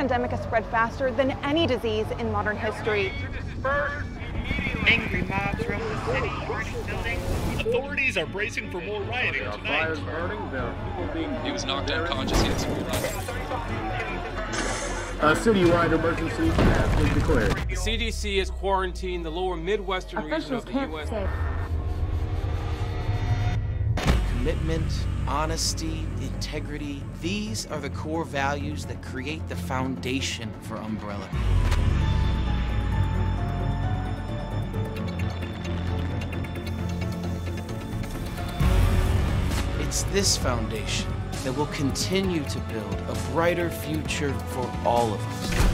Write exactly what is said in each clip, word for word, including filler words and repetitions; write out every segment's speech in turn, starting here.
pandemic has spread faster than any disease in modern history. Angry mobs roam the city, burning buildings. Authorities are bracing for more rioting There are tonight. fires burning, there are people being... He was knocked unconscious, he had severe A citywide emergency has been declared. The C D C has quarantined the lower Midwestern region of the U S Commitment, honesty, integrity, these are the core values that create the foundation for Umbrella. It's this foundation that will continue to build a brighter future for all of us.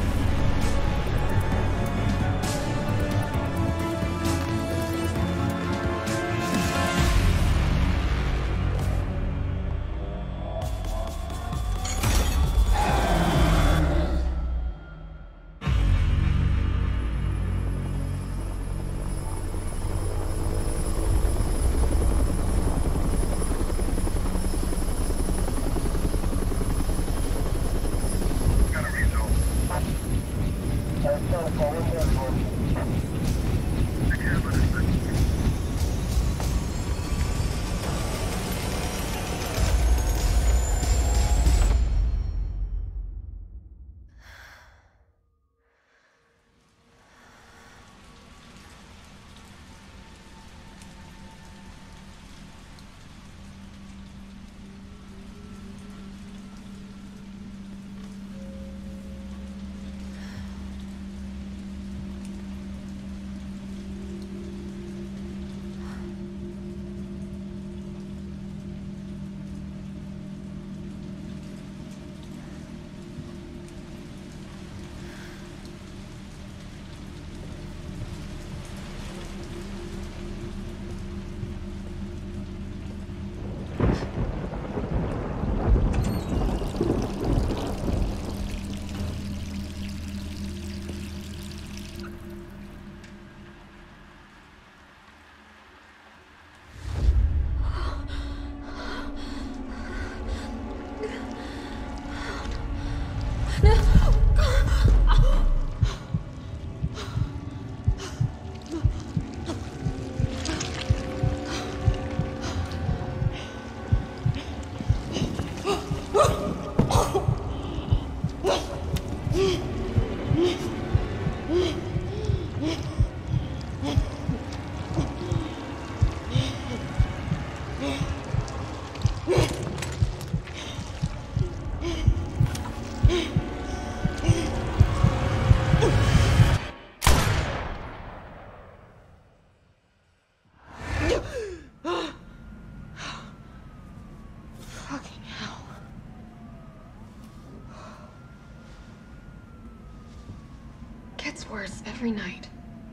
Gets worse every night.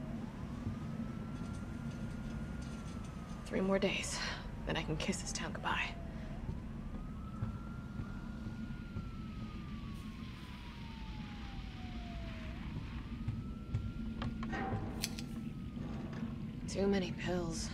Three more days, then I can kiss this town goodbye. Too many pills.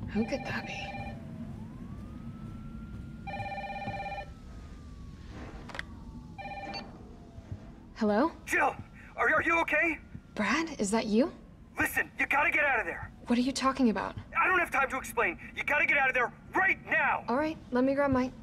Who could that be? Hello? Jill, are, are you okay? Brad, is that you? Listen, you gotta get out of there. What are you talking about? I don't have time to explain. You gotta get out of there right now. All right, let me grab my...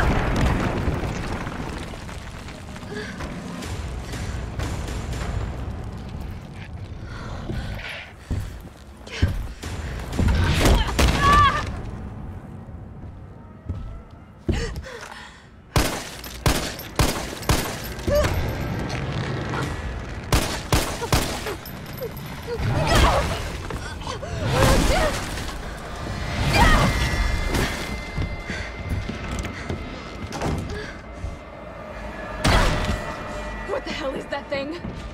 What the hell is that thing?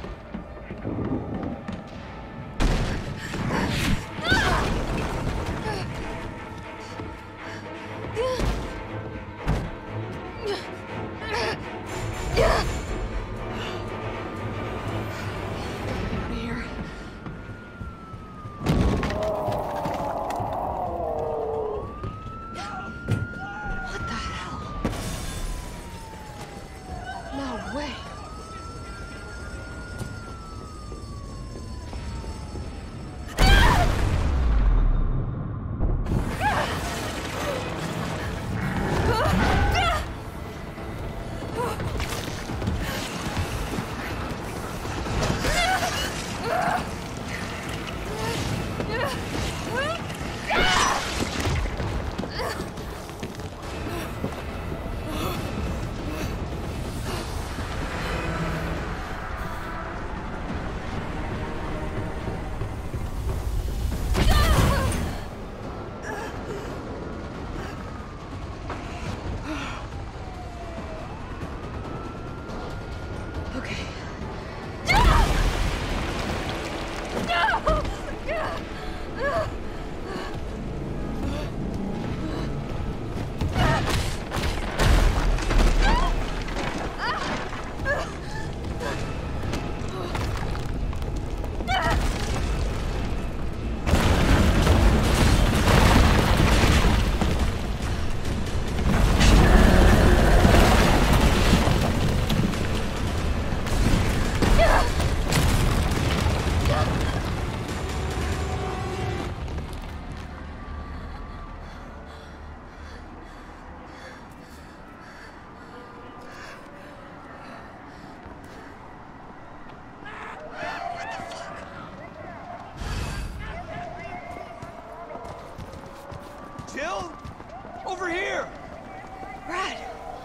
Jill? Over here! Brad!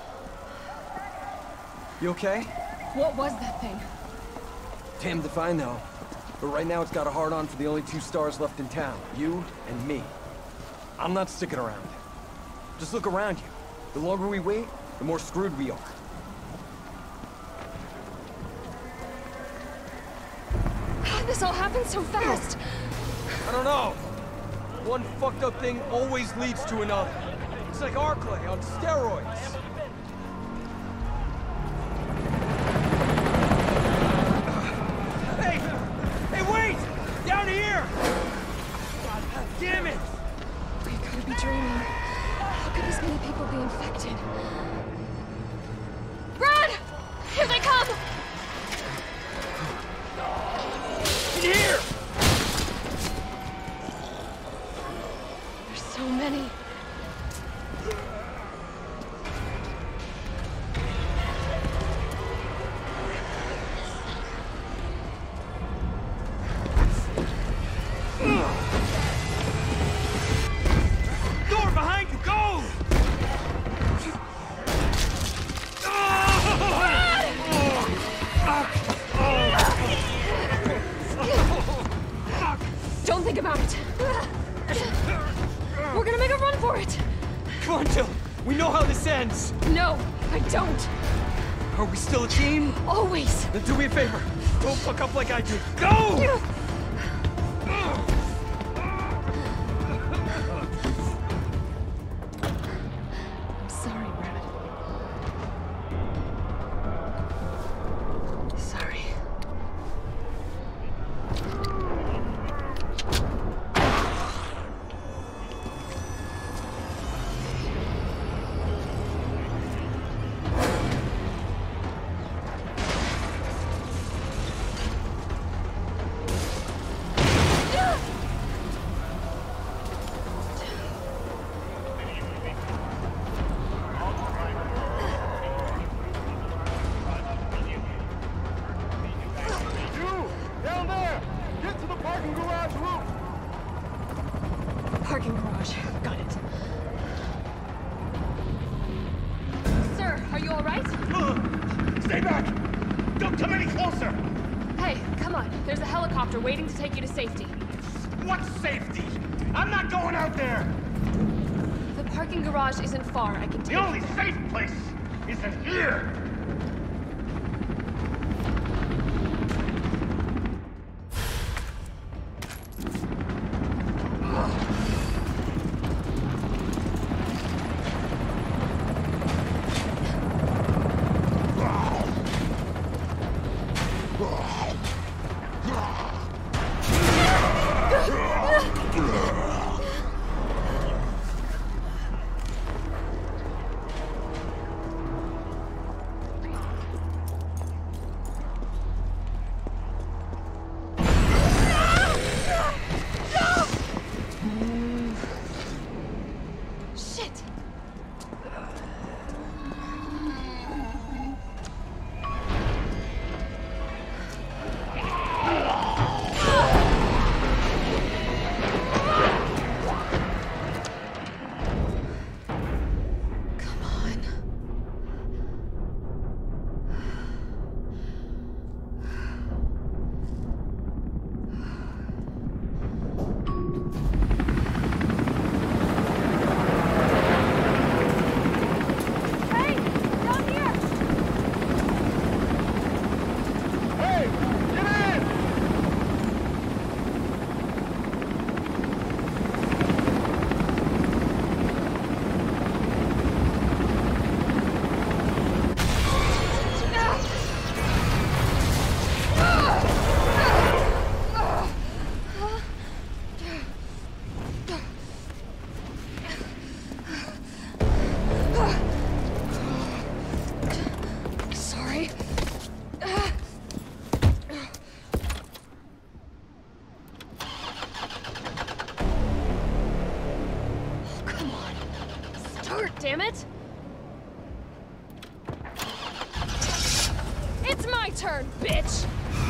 You okay? What was that thing? Damned if I know. But right now it's got a hard-on for the only two stars left in town. You and me. I'm not sticking around. Just look around you. The longer we wait, the more screwed we are. How'd this all happen so fast? I don't know. One fucked up thing always leads to another. It's like Arklay on steroids. Hey! Hey, wait! Down here! God damn it! We gotta be dreaming. How could this many people be infected? Brad! Here they come! In here! There's so many. Door behind you, go! Don't think about it. We're gonna make a run for it. Come on, Jill. We know how this ends. No, I don't. Are we still a team? Always. Then do me a favor. Don't fuck up like I did. Go! I'm sorry, Brad. Sorry. Parking garage. Got it. Sir, are you all right? Stay back! Don't come any closer! Hey, come on. There's a helicopter waiting to take you to safety. What safety? I'm not going out there! The parking garage isn't far. I can take The only safe place is in here! Damn it! It's my turn, bitch!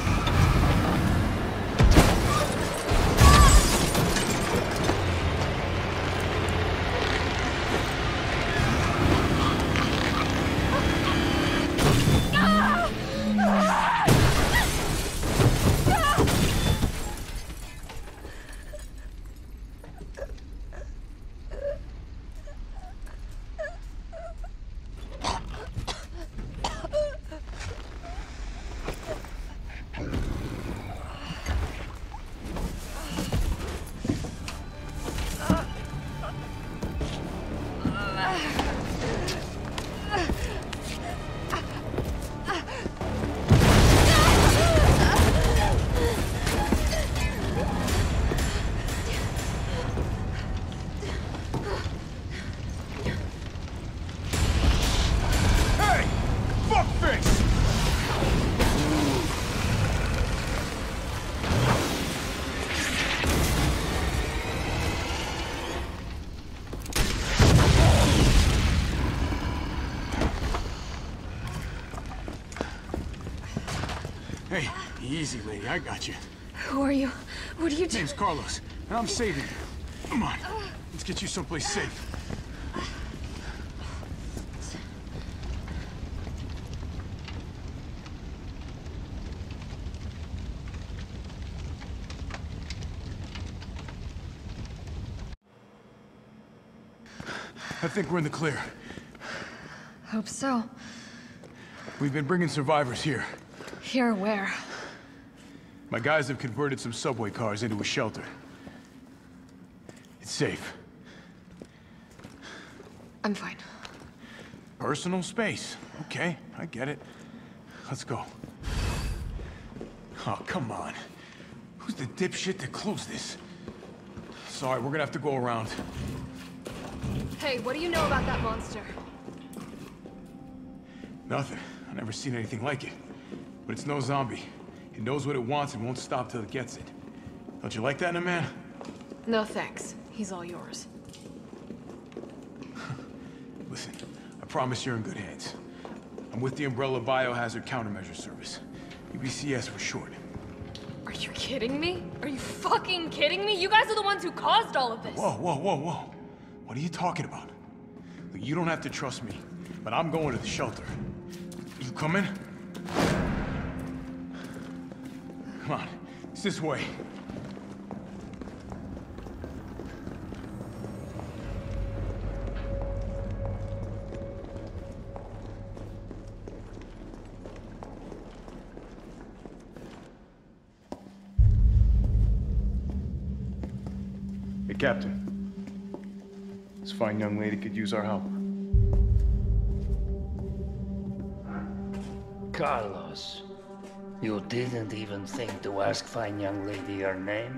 Hey, easy, lady. I got you. Who are you? What are you doing? Name's Carlos, and I'm saving you. Come on, let's get you someplace safe. I think we're in the clear. Hope so. We've been bringing survivors here. Here where? My guys have converted some subway cars into a shelter. It's safe. I'm fine. Personal space. Okay, I get it. Let's go. Oh, come on. Who's the dipshit that closed this? Sorry, we're gonna have to go around. Hey, what do you know about that monster? Nothing. I've never seen anything like it. But it's no zombie. It knows what it wants and won't stop till it gets it. Don't you like that in a man? No thanks. He's all yours. Listen, I promise you're in good hands. I'm with the Umbrella Biohazard Countermeasure Service. U B C S for short. Are you kidding me? Are you fucking kidding me? You guys are the ones who caused all of this. Whoa, whoa, whoa, whoa. What are you talking about? Look, you don't have to trust me, but I'm going to the shelter. You coming? Come on, it's this way. Hey, Captain. This fine young lady could use our help. Carlos, you didn't even think to ask fine young lady her name?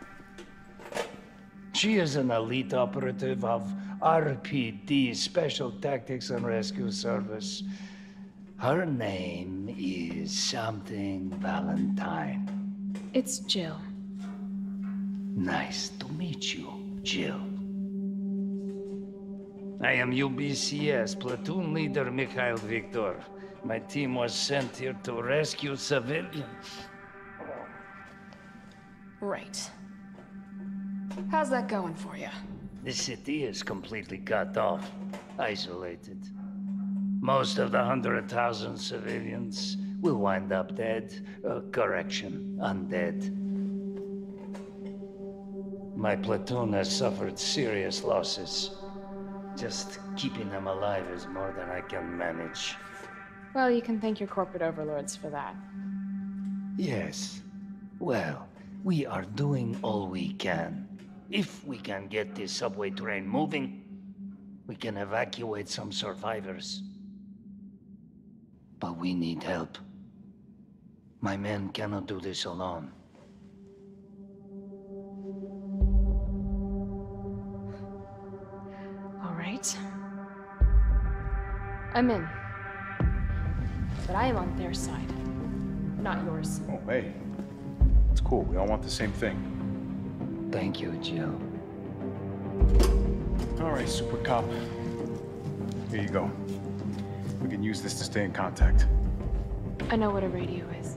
She is an elite operative of R P D, Special Tactics and Rescue Service. Her name is something Valentine. It's Jill. Nice to meet you, Jill. I am U B C S Platoon Leader Mikhail Viktor. My team was sent here to rescue civilians. Right. How's that going for you? The city is completely cut off, isolated. Most of the hundred thousand civilians will wind up dead. Uh, correction, undead. My platoon has suffered serious losses. Just keeping them alive is more than I can manage. Well, you can thank your corporate overlords for that. Yes. Well, we are doing all we can. If we can get this subway train moving, we can evacuate some survivors. But we need help. My men cannot do this alone. All right. I'm in. But I am on their side, not yours. Oh, hey. It's cool. We all want the same thing. Thank you, Jill. All right, Super Cop. Here you go. We can use this to stay in contact. I know what a radio is.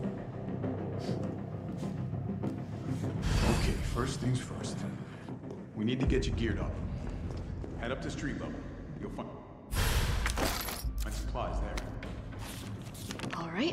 Okay, first things first. We need to get you geared up. Head up to street level. You'll find my supplies there. All right.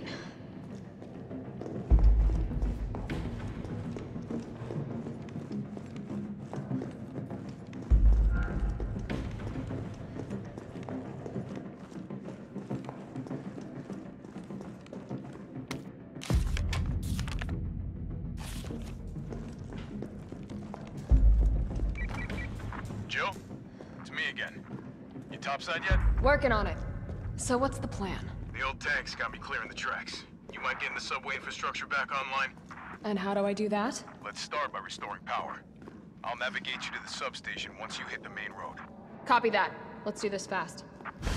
Jill? It's me again. You topside yet? Working on it. So what's the plan? The old tanks got me clearing the tracks. You mind getting the subway infrastructure back online? And how do I do that? Let's start by restoring power. I'll navigate you to the substation once you hit the main road. Copy that. Let's do this fast.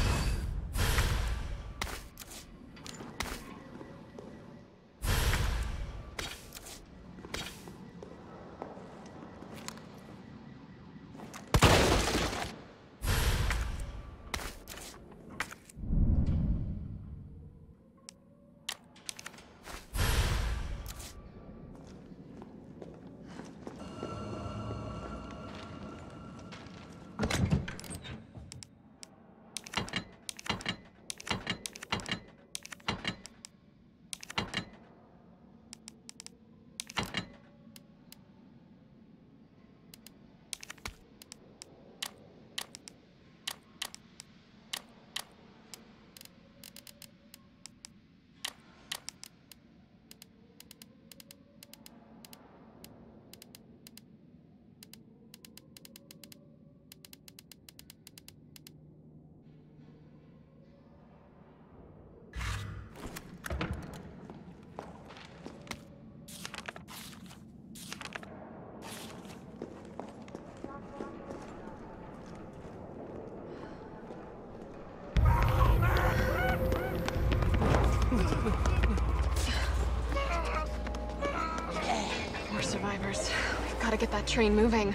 More survivors. We've got to get that train moving.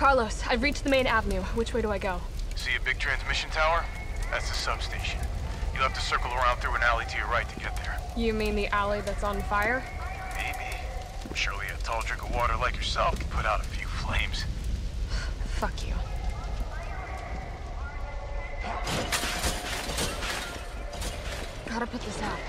Carlos, I've reached the main avenue. Which way do I go? See a big transmission tower? That's the substation. You'll have to circle around through an alley to your right to get there. You mean the alley that's on fire? Maybe. Surely a tall drink of water like yourself can put out a few flames. Fuck you. Gotta put this out.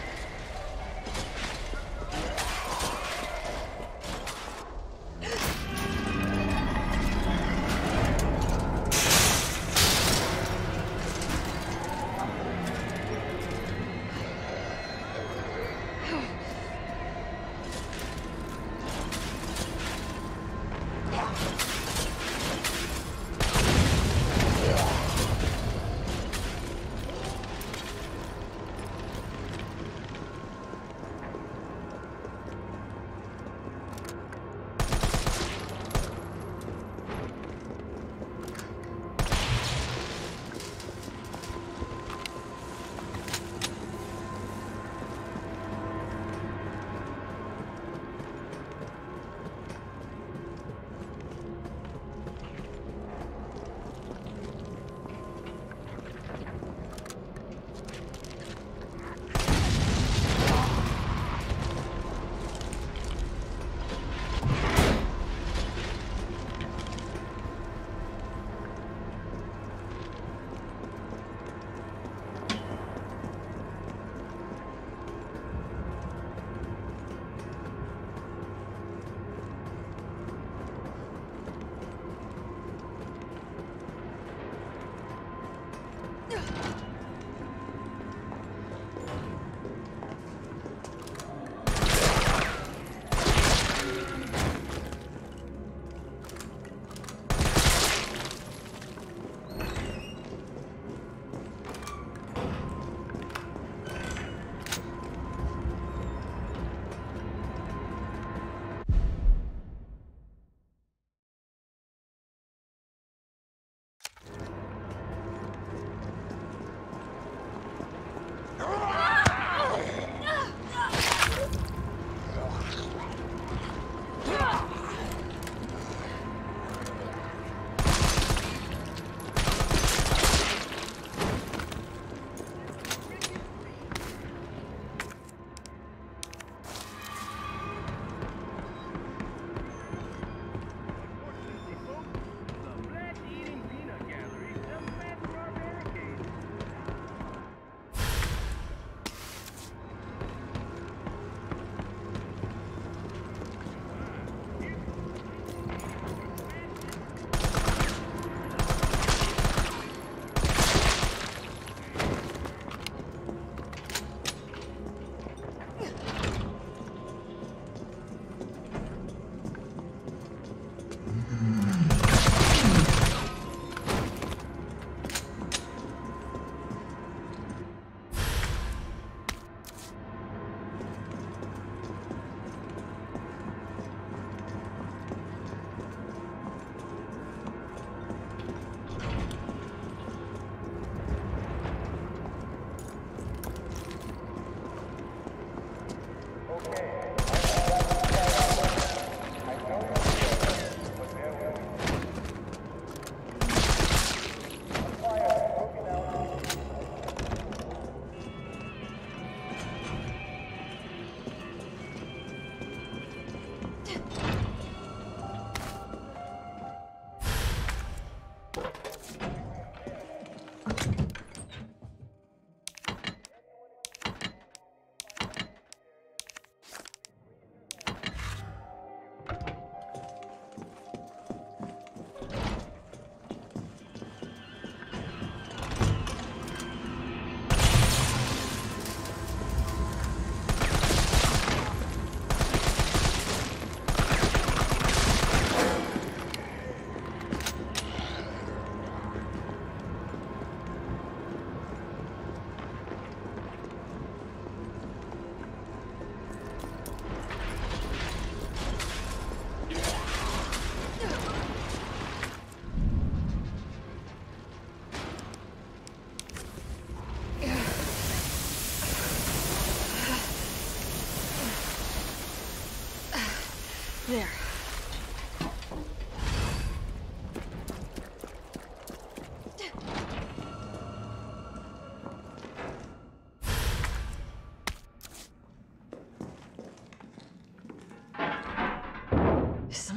There.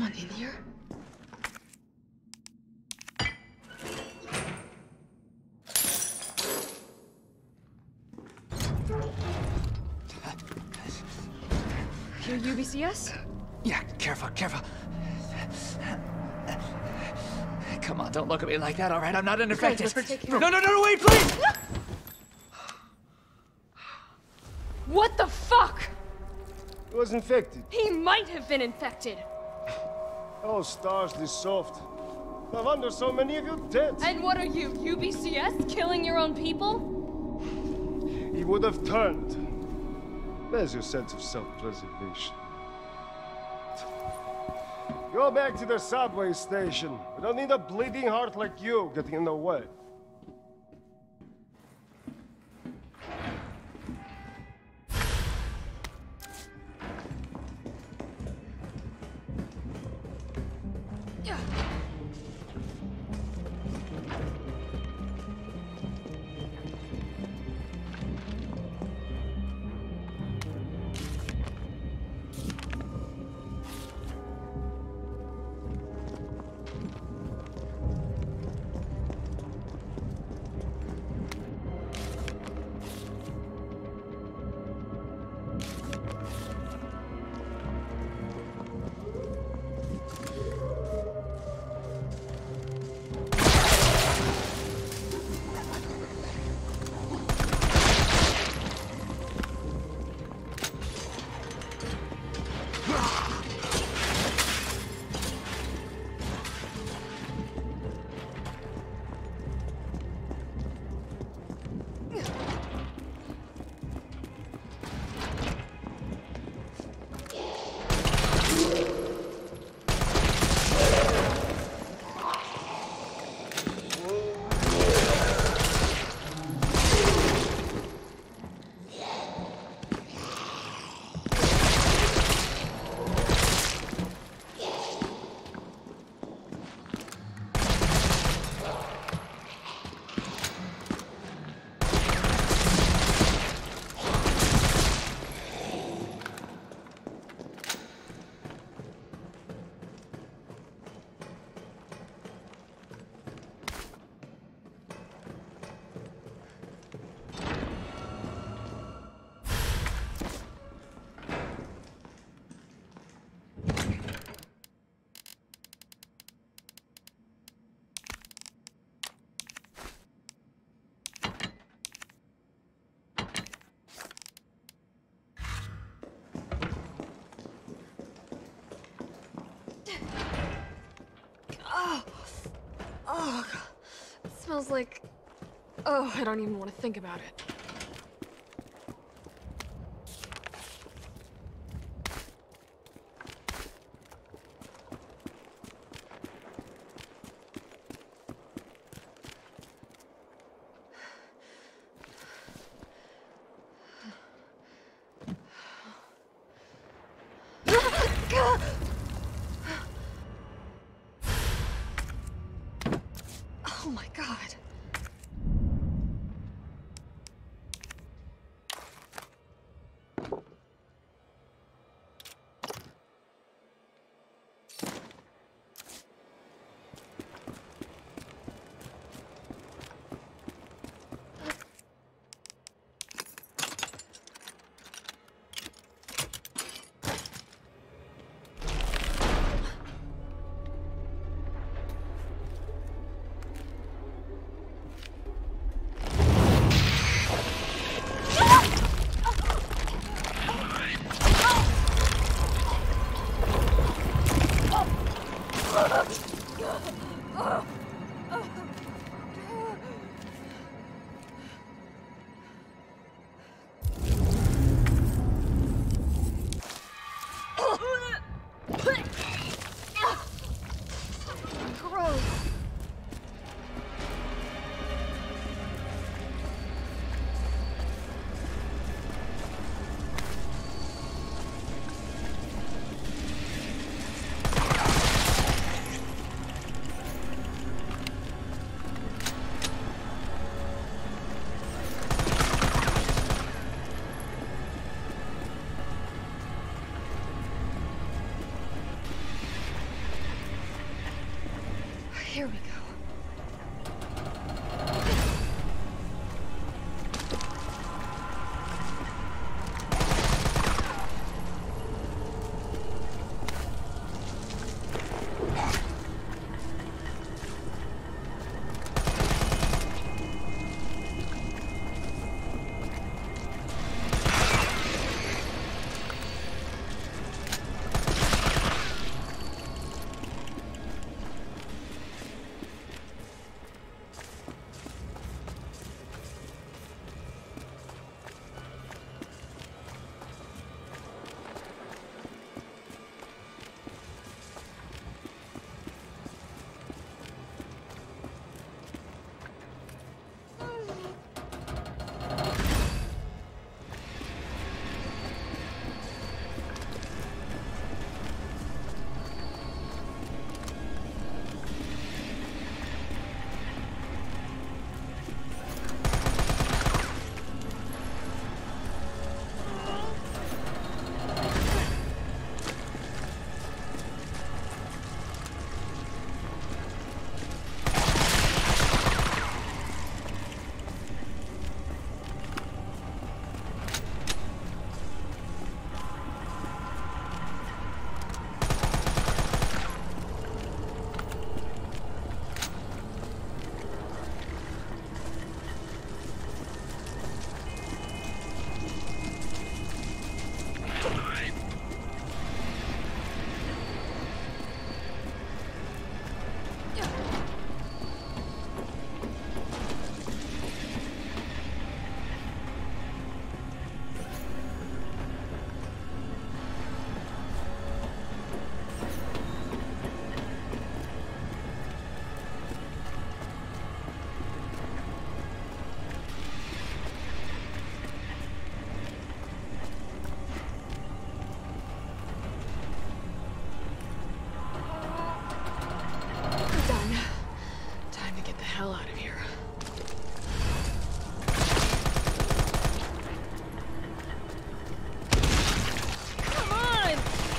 anyone in here? You're U B C S? Yeah, careful, careful. Come on, don't look at me like that, all right? I'm not an infected. No, no, no, no, wait, please! What the fuck? He was infected. He might have been infected. Oh, stars, this soft. No wonder so many of you dead. And what are you, U B C S? Killing your own people? He would have turned. There's your sense of self-preservation. Go back to the subway station. We don't need a bleeding heart like you getting in the way. Oh, it smells like... Oh, I don't even want to think about it. Oh my God. Here we go. Hell out of here. Come on!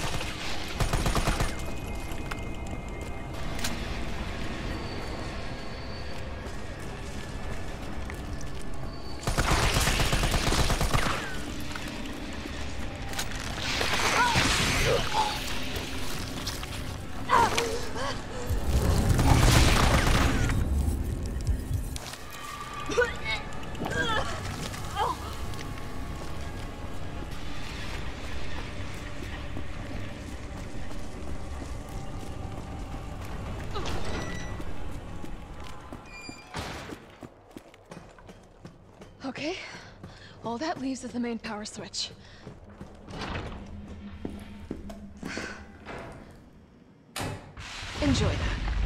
Okay, all that leaves is the main power switch. Enjoy that.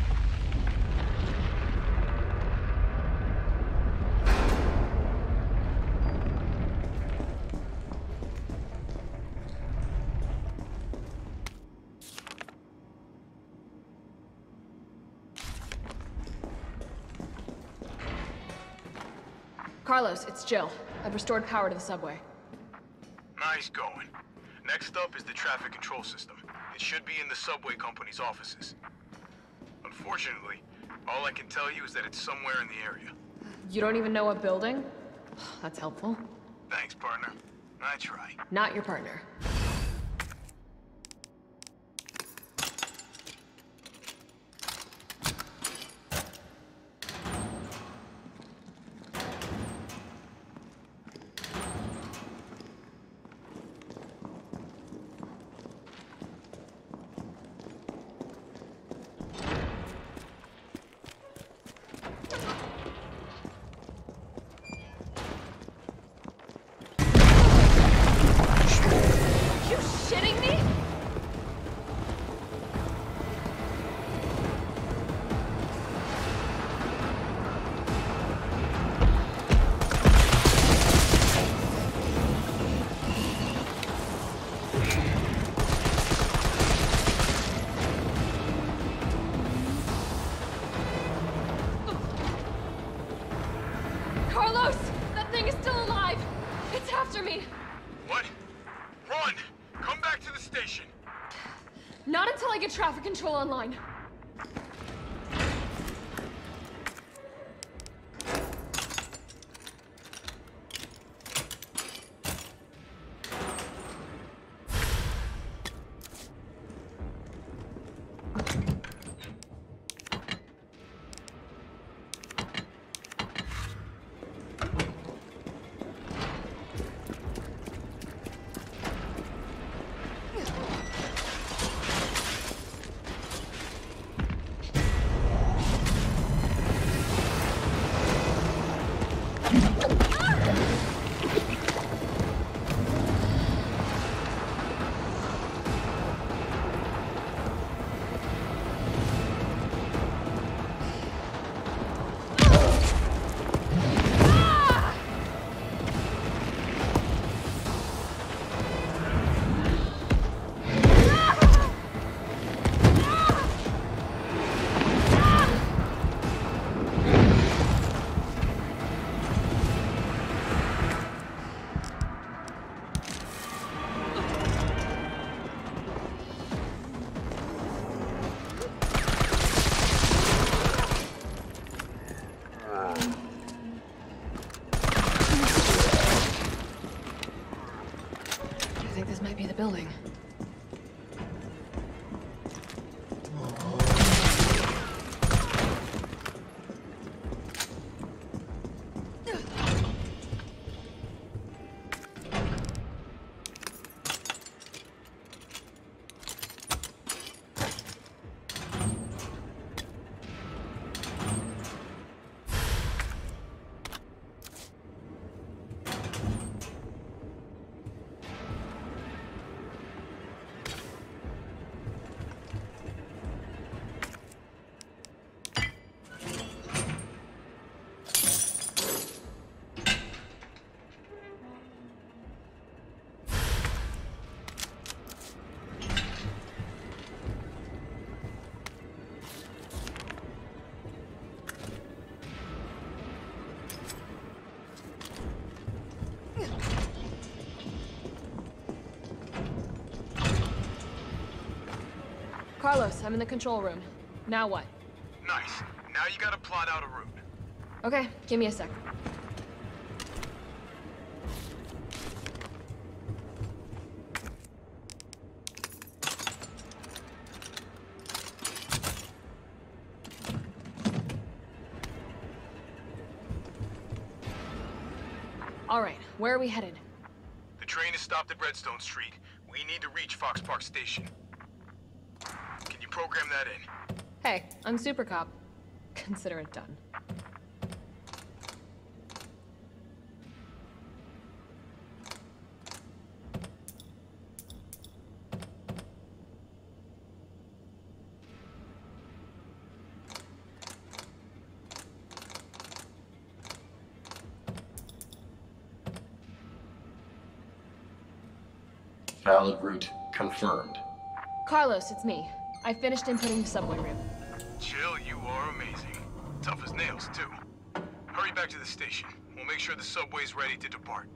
Carlos, it's Jill. I've restored power to the subway. Nice going. Next up is the traffic control system. It should be in the subway company's offices. Unfortunately, all I can tell you is that it's somewhere in the area. You don't even know what building? That's helpful. Thanks, partner. I try. Not your partner. Carlos! That thing is still alive! It's after me! What? Run! Come back to the station! Not until I get traffic control online. building. Carlos, I'm in the control room. Now what? Nice. Now you gotta plot out a route. Okay, give me a sec. All right, where are we headed? The train is stopped at Redstone Street. We need to reach Fox Park Station. Can you program that in? Hey, I'm Super Cop. Consider it done. Valid route confirmed. Carlos, it's me. I finished inputting the subway route. Jill, you are amazing. Tough as nails, too. Hurry back to the station. We'll make sure the subway's ready to depart.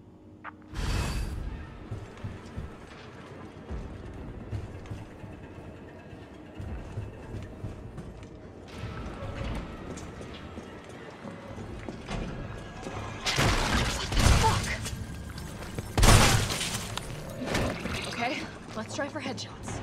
Okay, let's try for headshots.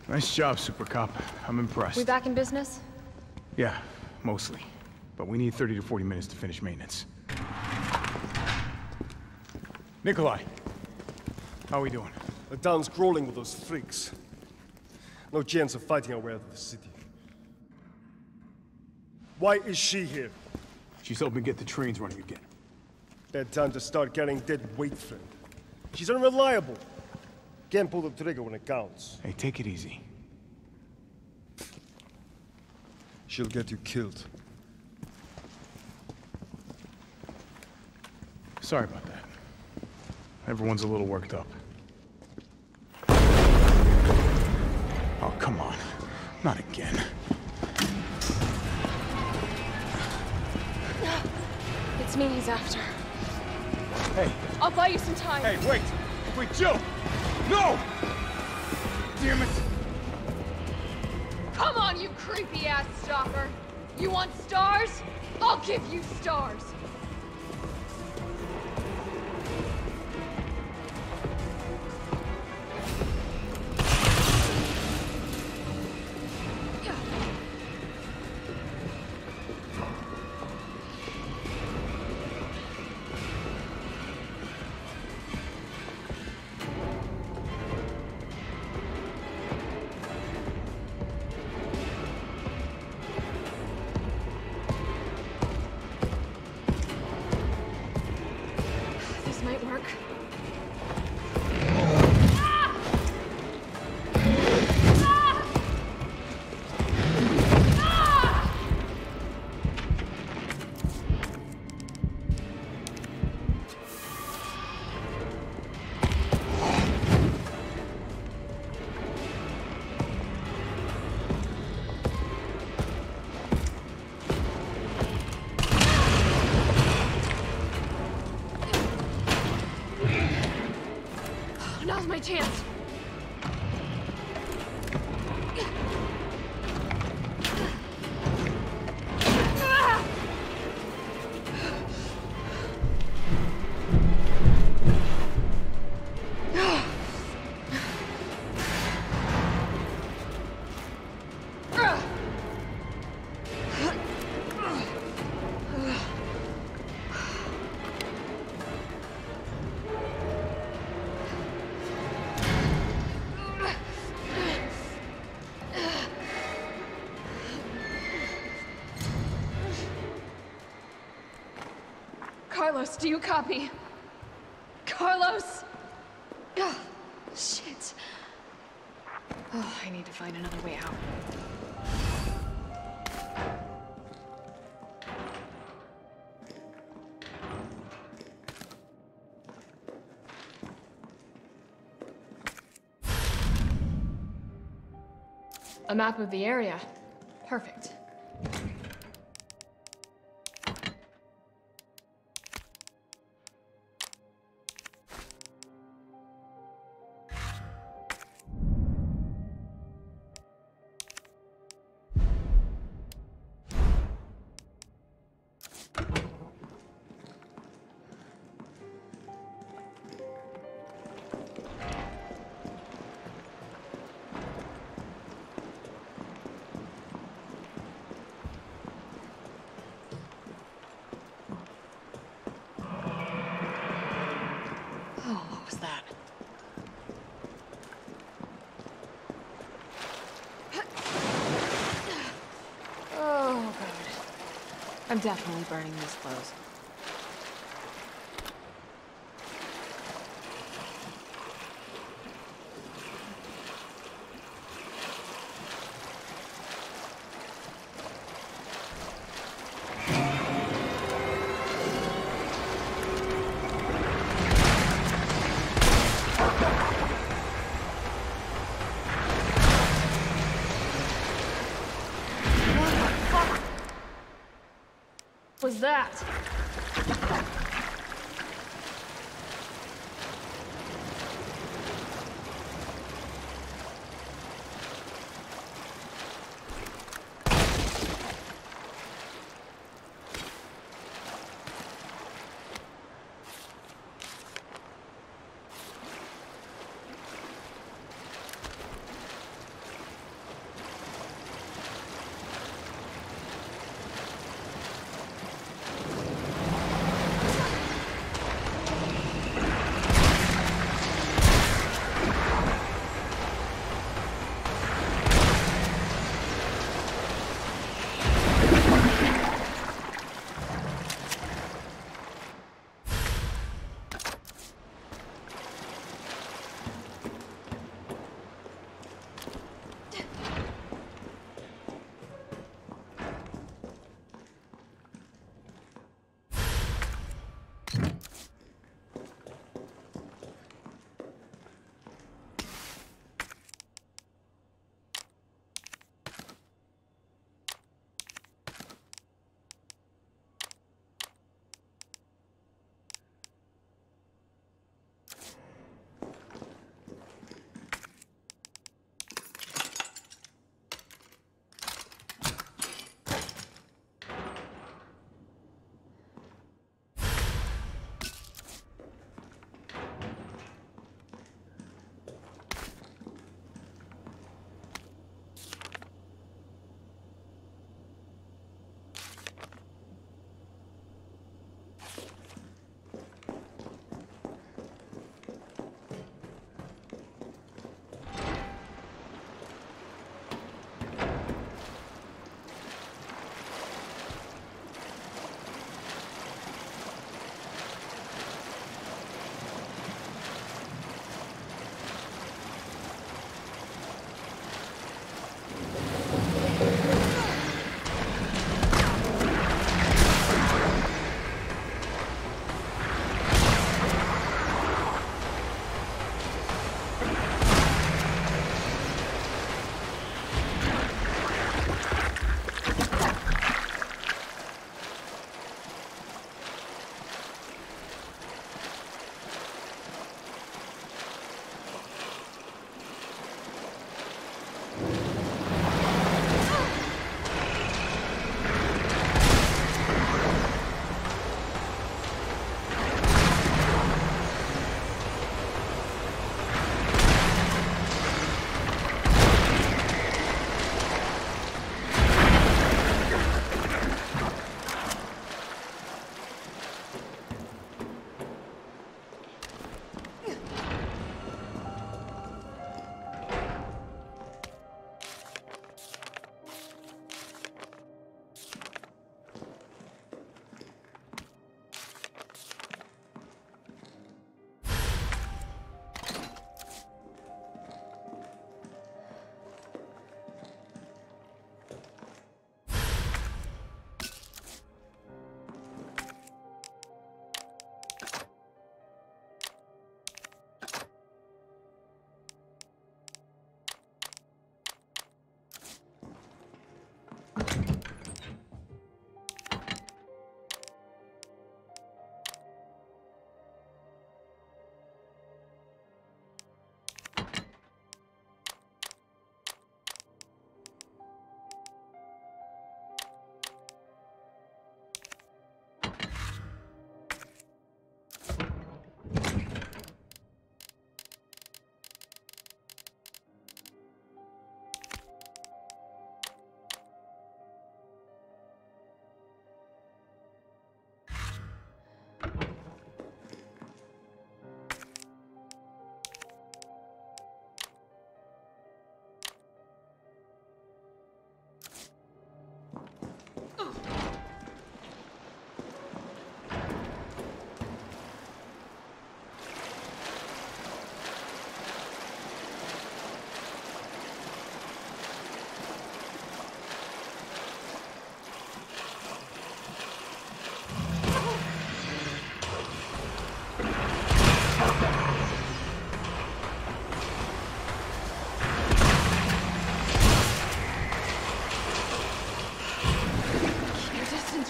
Nice job, Super Cop. I'm impressed. We back in business? Yeah, mostly. But we need thirty to forty minutes to finish maintenance. Nikolai, how are we doing? The town's crawling with those freaks. No chance of fighting our way out of the city. Why is she here? She's helping get the trains running again. Bad time to start carrying dead weight, friend. She's unreliable. Can't pull the trigger when it counts. Hey, take it easy. She'll get you killed. Sorry about that. Everyone's a little worked up. Oh, come on. Not again. It's me he's after. Hey. I'll buy you some time. Hey, wait! Wait, Jill! No! Damn it! Come on, you creepy-ass stalker! You want stars? I'll give you stars! Might work. Now's my chance. Carlos, do you copy? Carlos! Ugh, shit. Oh, I need to find another way out. A map of the area. Perfect. Oh, what was that? Oh, God. I'm definitely burning these clothes. Was that?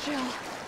Jill.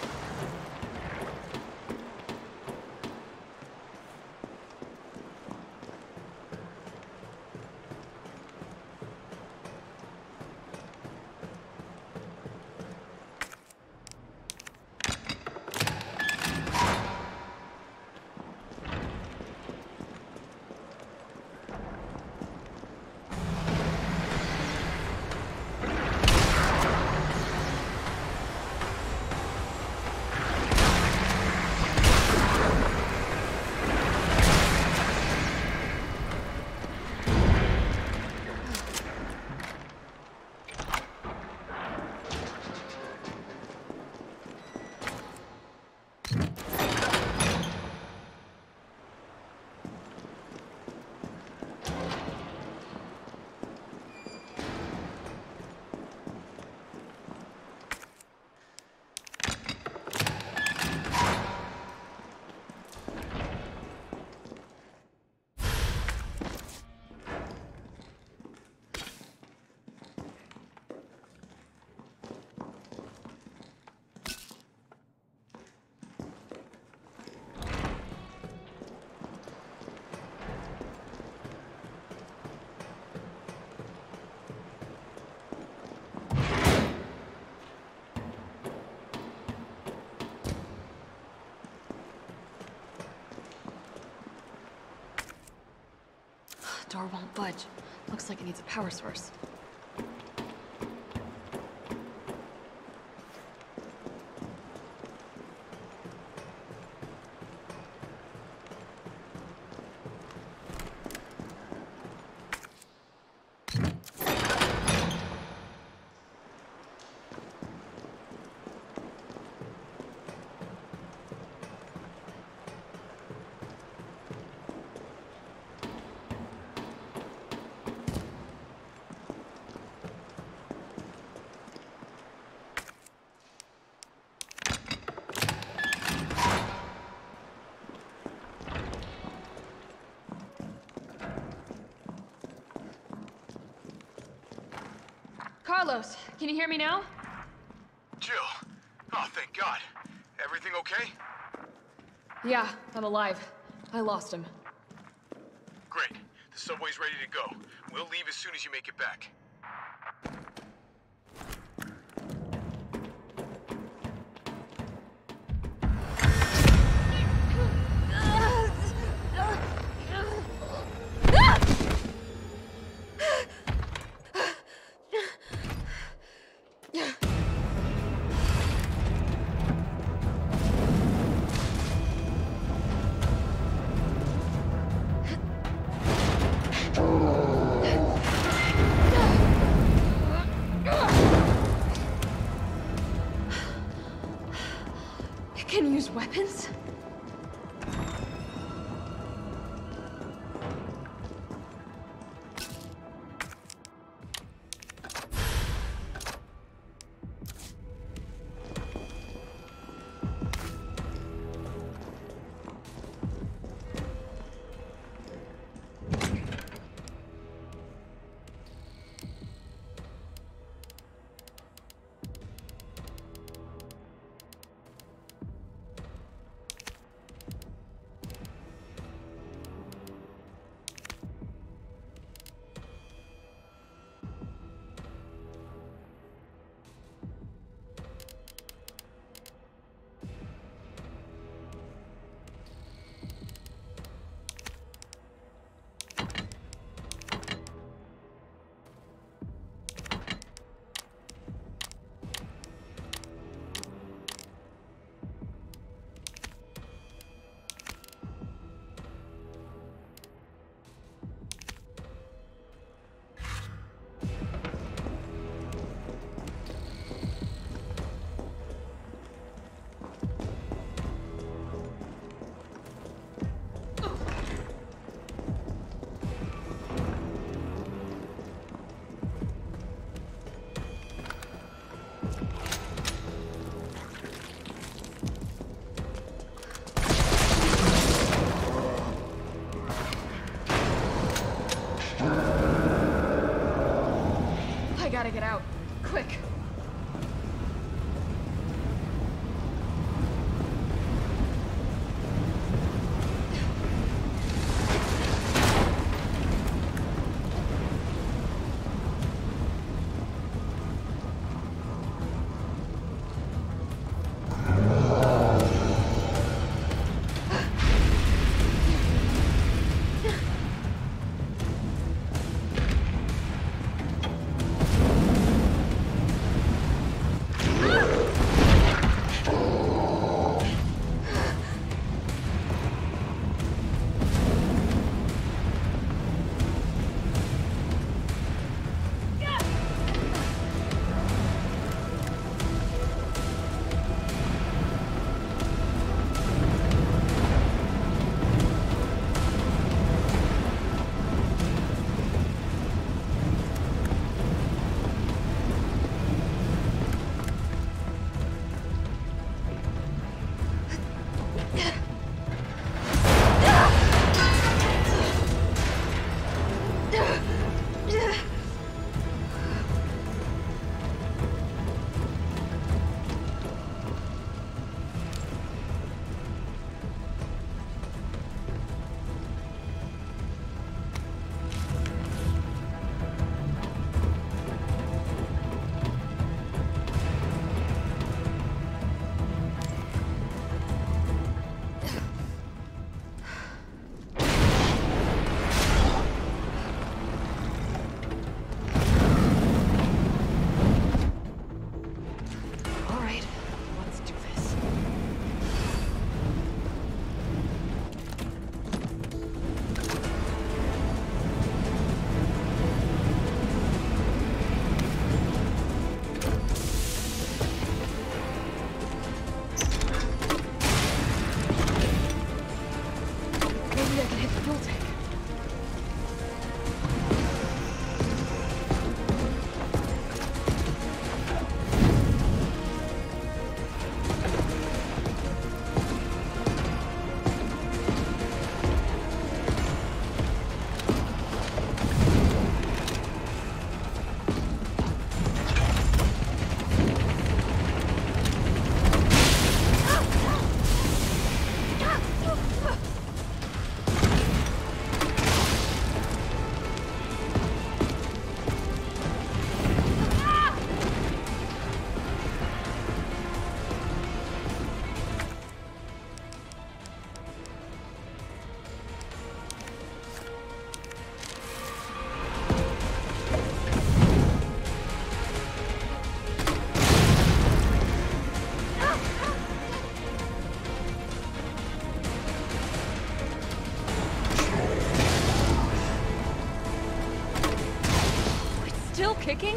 Door won't budge. Looks like it needs a power source. Carlos, can you hear me now? Jill! Oh, thank God. Everything okay? Yeah, I'm alive. I lost him. Great. The subway's ready to go. We'll leave as soon as you make it back. Can you use weapons? I gotta get out. Quick. fuel tank. Still kicking?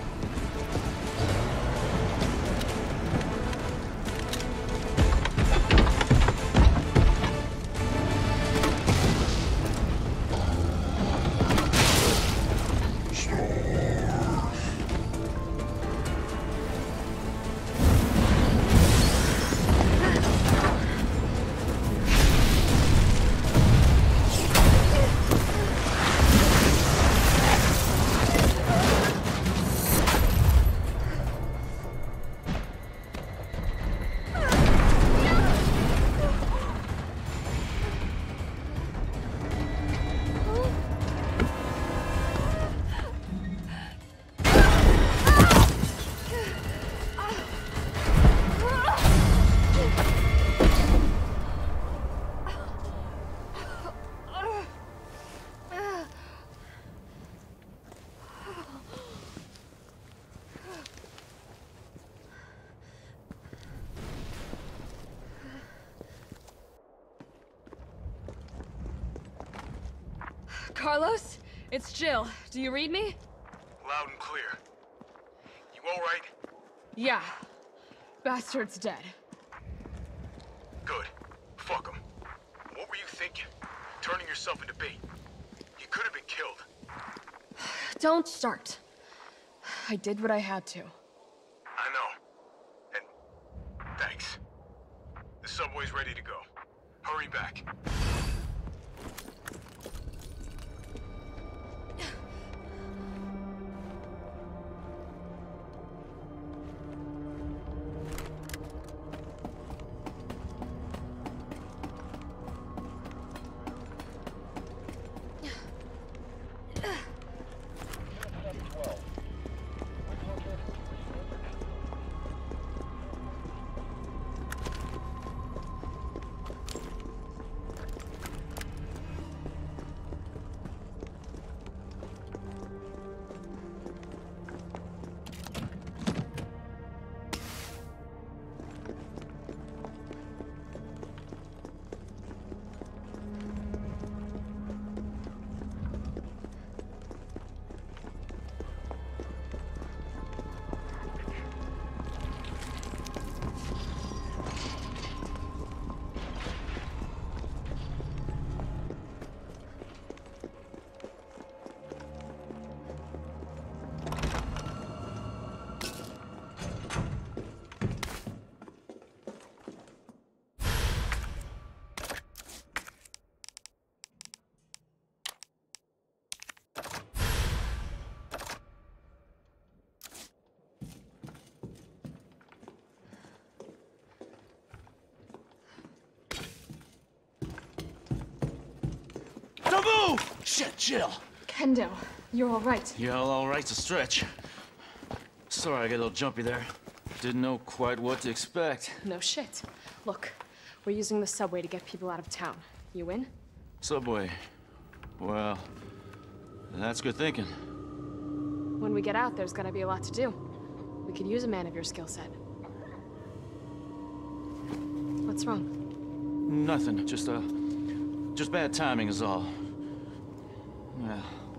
Carlos, it's Jill. Do you read me? Loud and clear. You all right? Yeah. Bastard's dead. Good. Fuck him. What were you thinking? Turning yourself into bait. You could have been killed. Don't start. I did what I had to. I know. And thanks. The subway's ready to go. Hurry back. Shit, Jill. Kendo, you're all right. Yeah, all right's a stretch. Sorry, I got a little jumpy there. Didn't know quite what to expect. No shit. Look, we're using the subway to get people out of town. You in? Subway. Well, that's good thinking. When we get out, there's gonna be a lot to do. We could use a man of your skill set. What's wrong? Nothing. Just, uh, just bad timing is all. Yeah.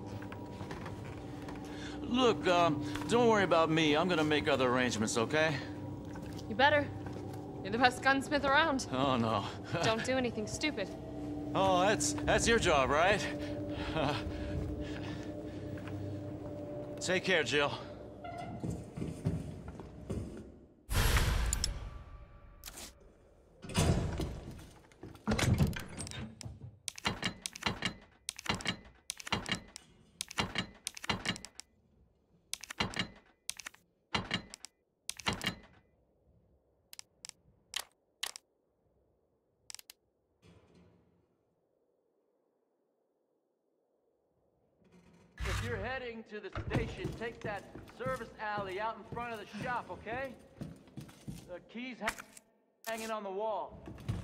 Look, um, don't worry about me. I'm gonna make other arrangements, okay? You better. You're the best gunsmith around. Oh, no. Don't do anything stupid. Oh, that's that's your job, right? Uh, take care, Jill. If you're heading to the station, take that service alley out in front of the shop, okay? The key's ha hanging on the wall.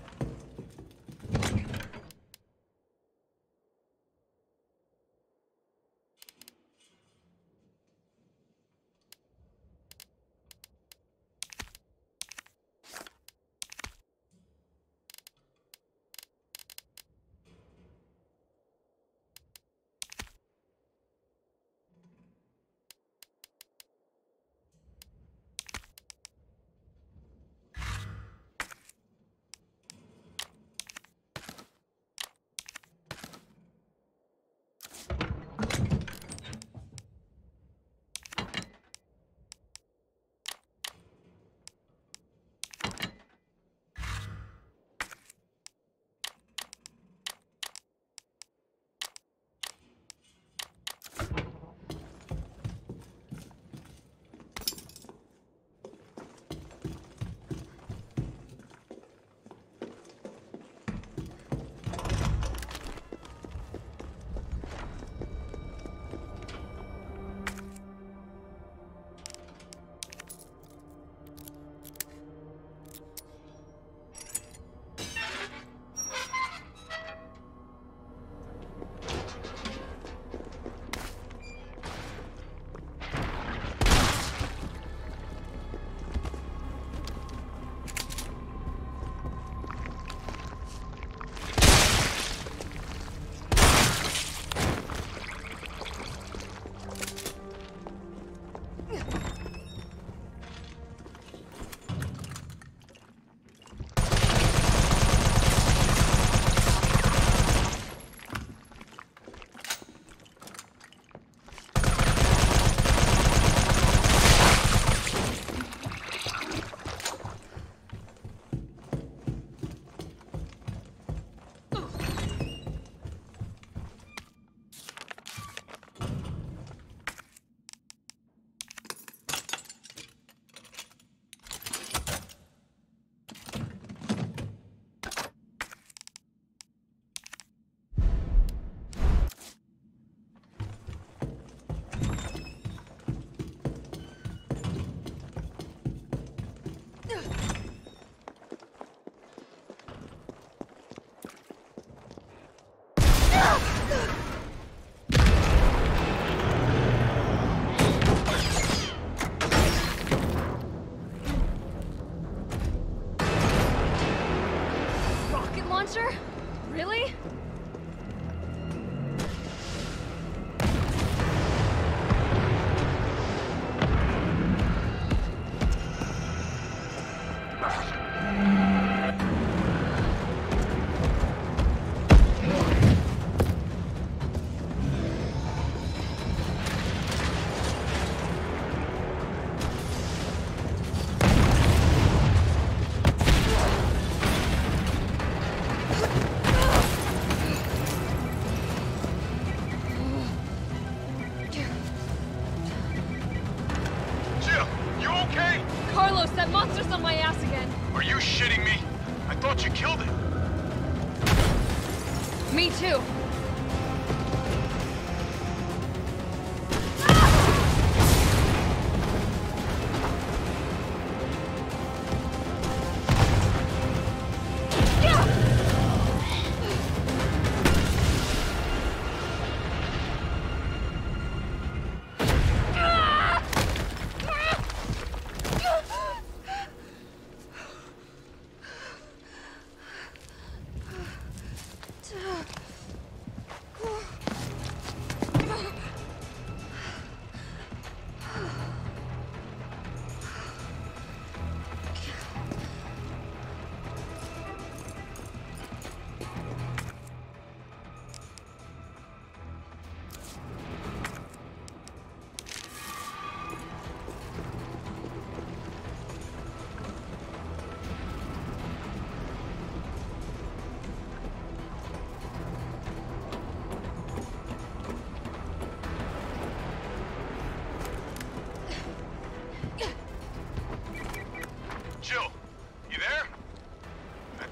Really? Carlos, that monster's on my ass again. Are you shitting me? I thought you killed it. Me too.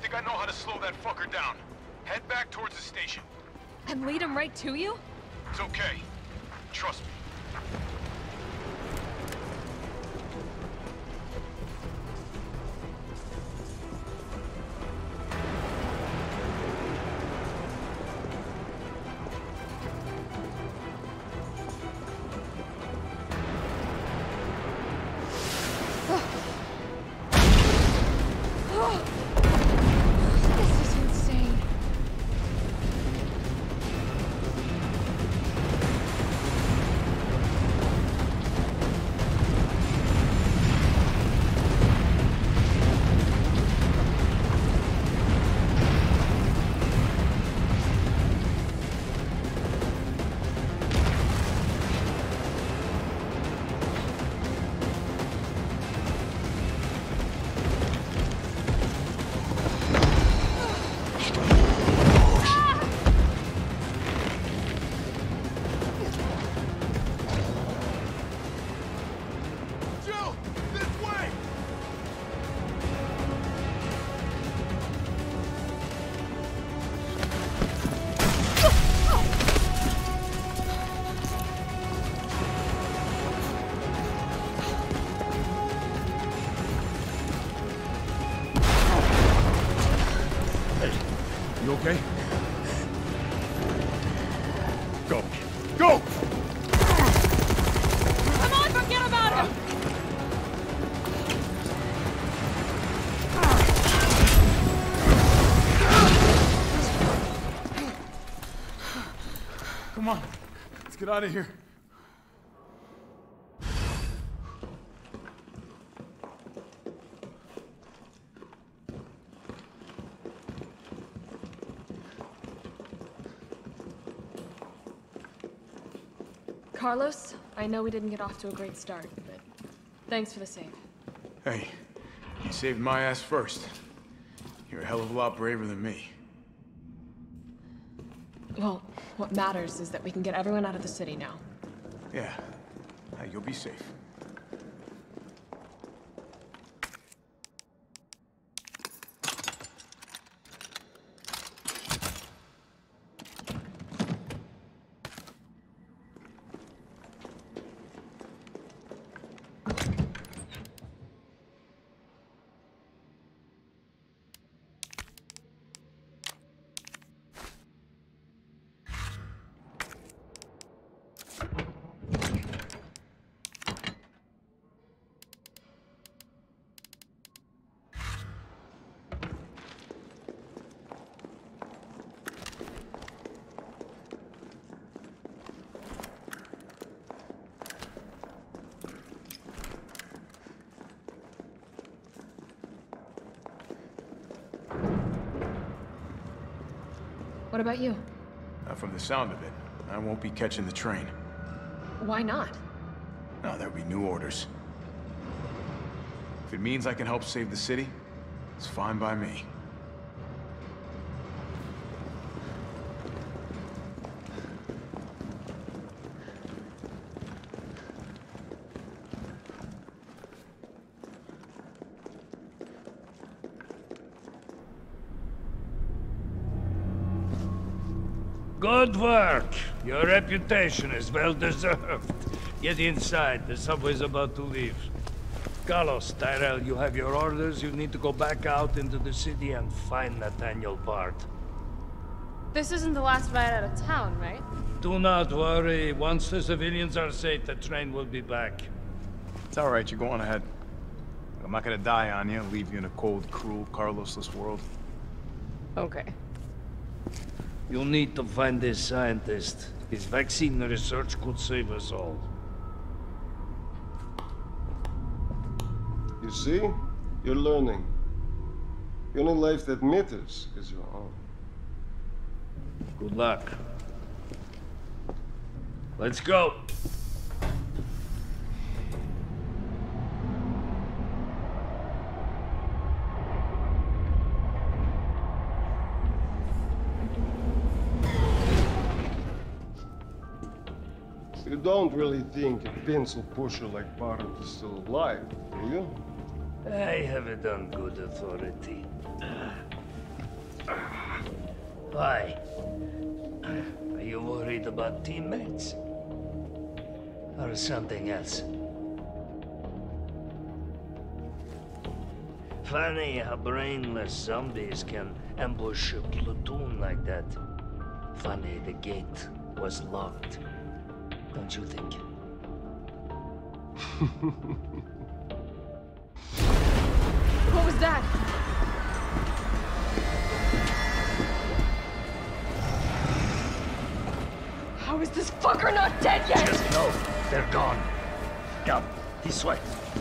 think I know how to slow that fucker down. Head back towards the station. And lead him right to you? It's okay. Trust me. This is insane. You okay? Go. Go! Come on, forget about him! Come on. Let's get out of here. Carlos, I know we didn't get off to a great start, but thanks for the save. Hey, you saved my ass first. You're a hell of a lot braver than me. Well, what matters is that we can get everyone out of the city now. Yeah. Hey, you'll be safe. What about you? Uh, from the sound of it, I won't be catching the train. Why not? No, there'll be new orders. If it means I can help save the city, it's fine by me. Good work. Your reputation is well deserved. Get inside. The subway's about to leave. Carlos, Tyrell, you have your orders. You need to go back out into the city and find Nathaniel Bard. This isn't the last ride out of town, right? Do not worry. Once the civilians are safe, the train will be back. It's all right. You go on ahead. I'm not gonna die on you, leave you in a cold, cruel, Carlosless world. Okay. You'll need to find this scientist. His vaccine research could save us all. You see? You're learning. The only life that matters is your own. Good luck. Let's go. You don't really think a pencil pusher like Barrett is still alive, do you? I have it on good authority. Why? Are you worried about teammates? Or something else? Funny how brainless zombies can ambush a platoon like that. Funny the gate was locked. Don't you think? What was that? How is this fucker not dead yet? Just know they're gone. Come, this way.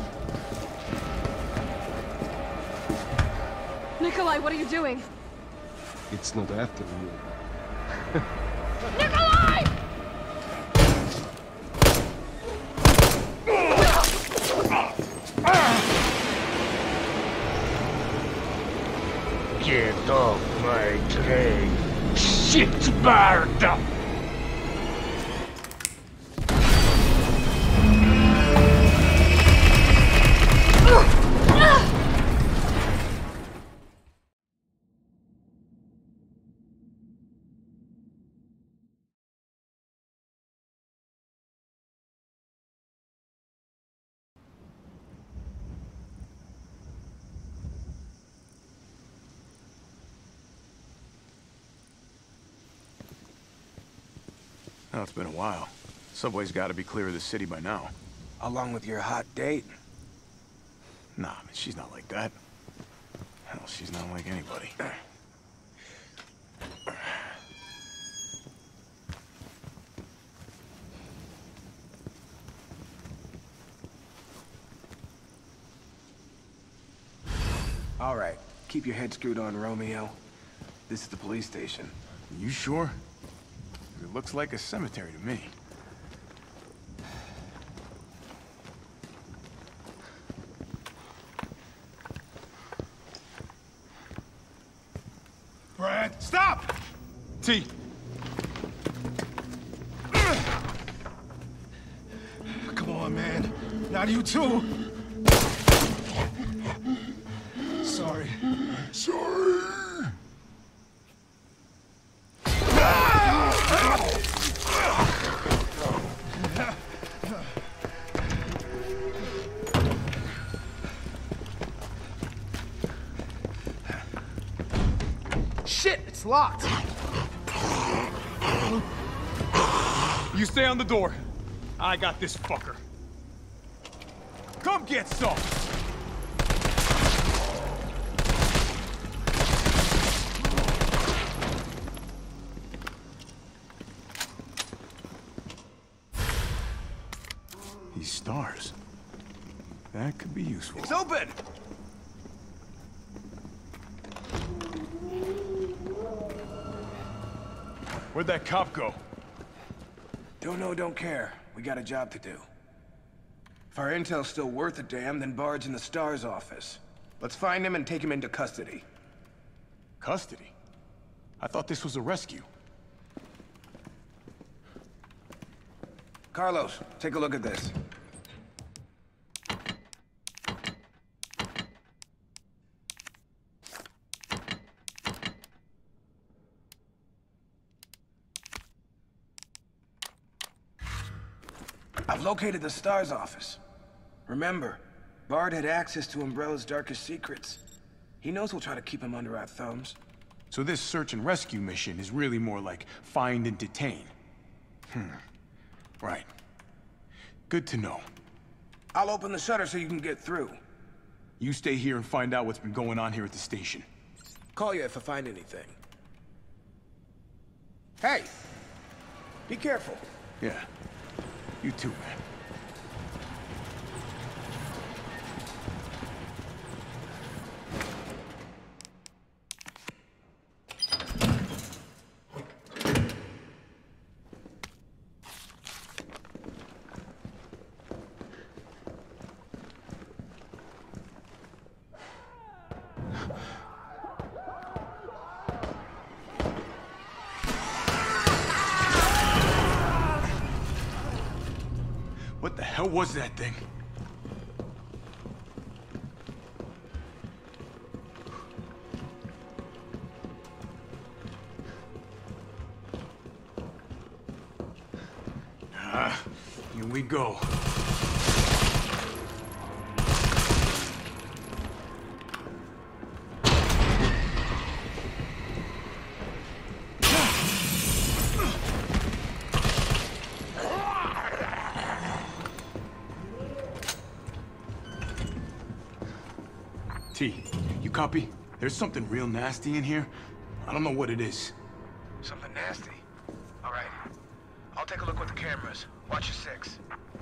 Nikolai, what are you doing? It's not after you. Nikolai! Get off my train, shitbird! Well, it's been a while. Subway's got to be clear of the city by now. Along with your hot date? Nah, man, she's not like that. Hell, she's not like anybody. All right, keep your head screwed on, Romeo. This is the police station. You sure? It looks like a cemetery to me. Brad, stop! T. Come on, man. Not you too. Sorry. Sorry. Shit, it's locked. You stay on the door. I got this fucker. Come get some. These stars. That could be useful. It's open! Where'd that cop go? Don't know, don't care. We got a job to do. If our intel's still worth a damn, then Bard's in the STARS office. Let's find him and take him into custody. Custody? I thought this was a rescue. Carlos, take a look at this. I've located the STARS office. Remember, Bard had access to Umbrella's darkest secrets. He knows we'll try to keep him under our thumbs. So this search and rescue mission is really more like find and detain. Hmm. Right. Good to know. I'll open the shutter so you can get through. You stay here and find out what's been going on here at the station. Call you if I find anything. Hey! Be careful. Yeah. You too, man. What the hell was that thing? Ah, here we go. T, you copy? There's something real nasty in here. I don't know what it is. Something nasty. All right. I'll take a look with the cameras. Watch your six.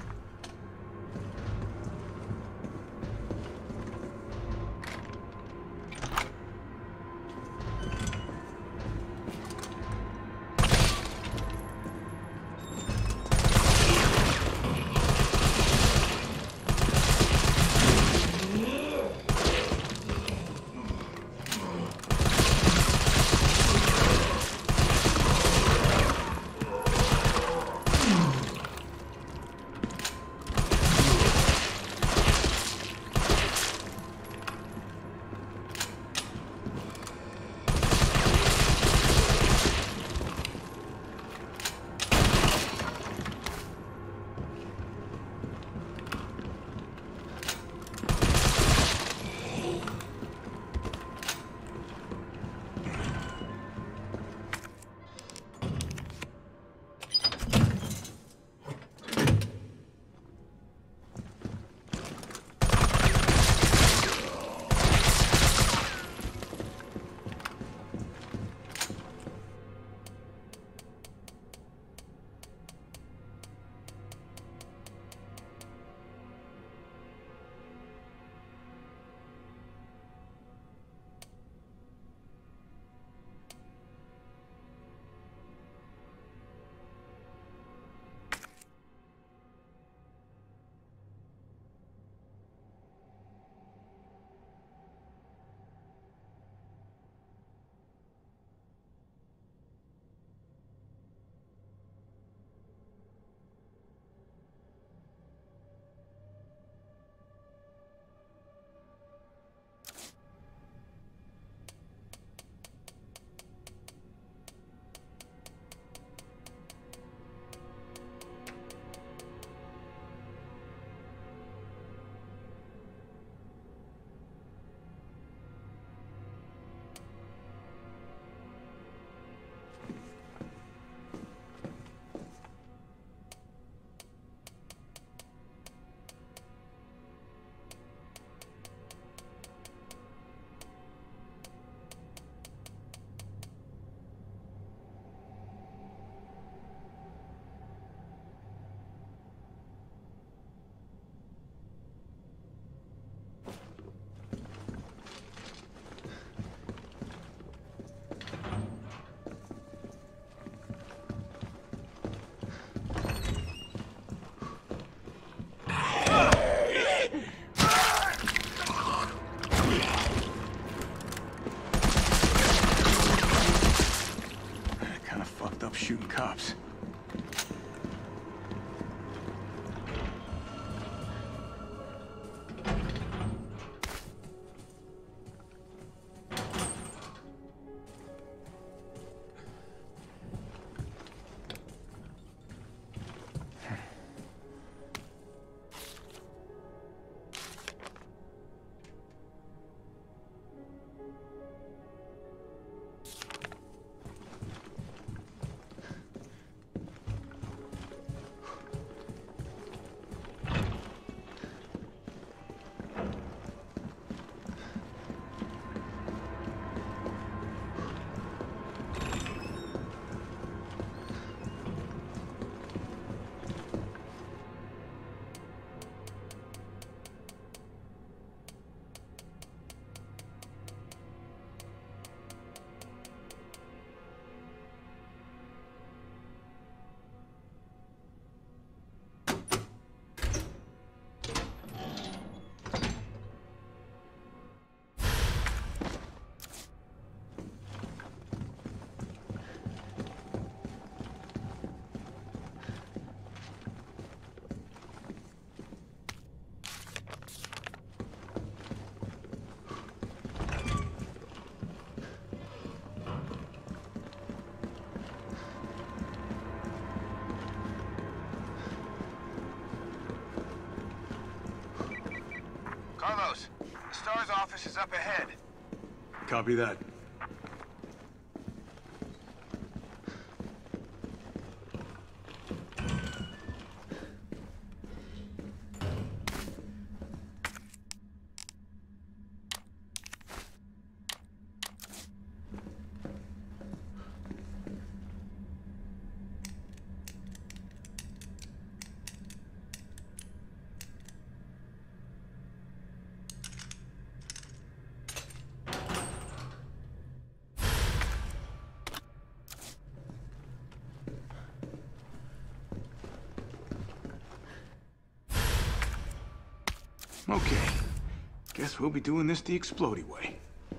Shooting cops. STARS office is up ahead. Copy that. Okay. Guess we'll be doing this the explodey way.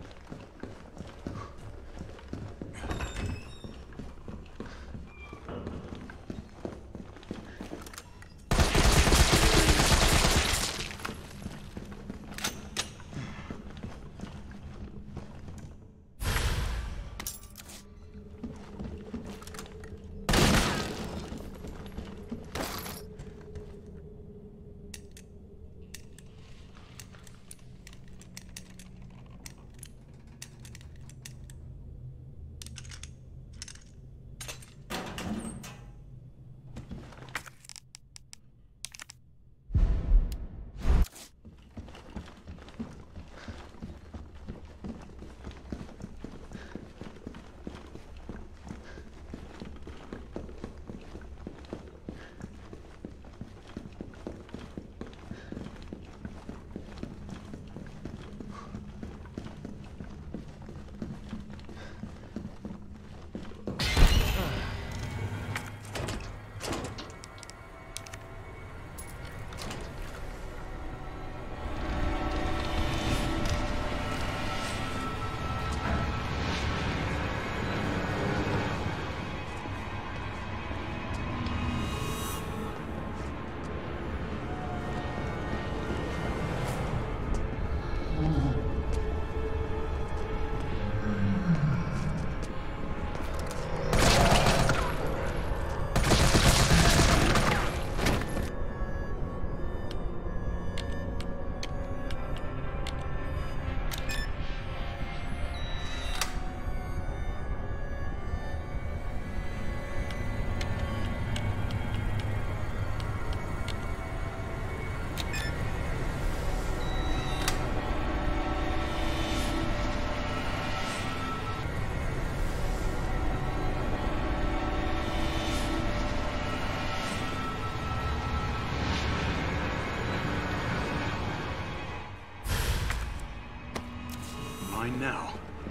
Mine now.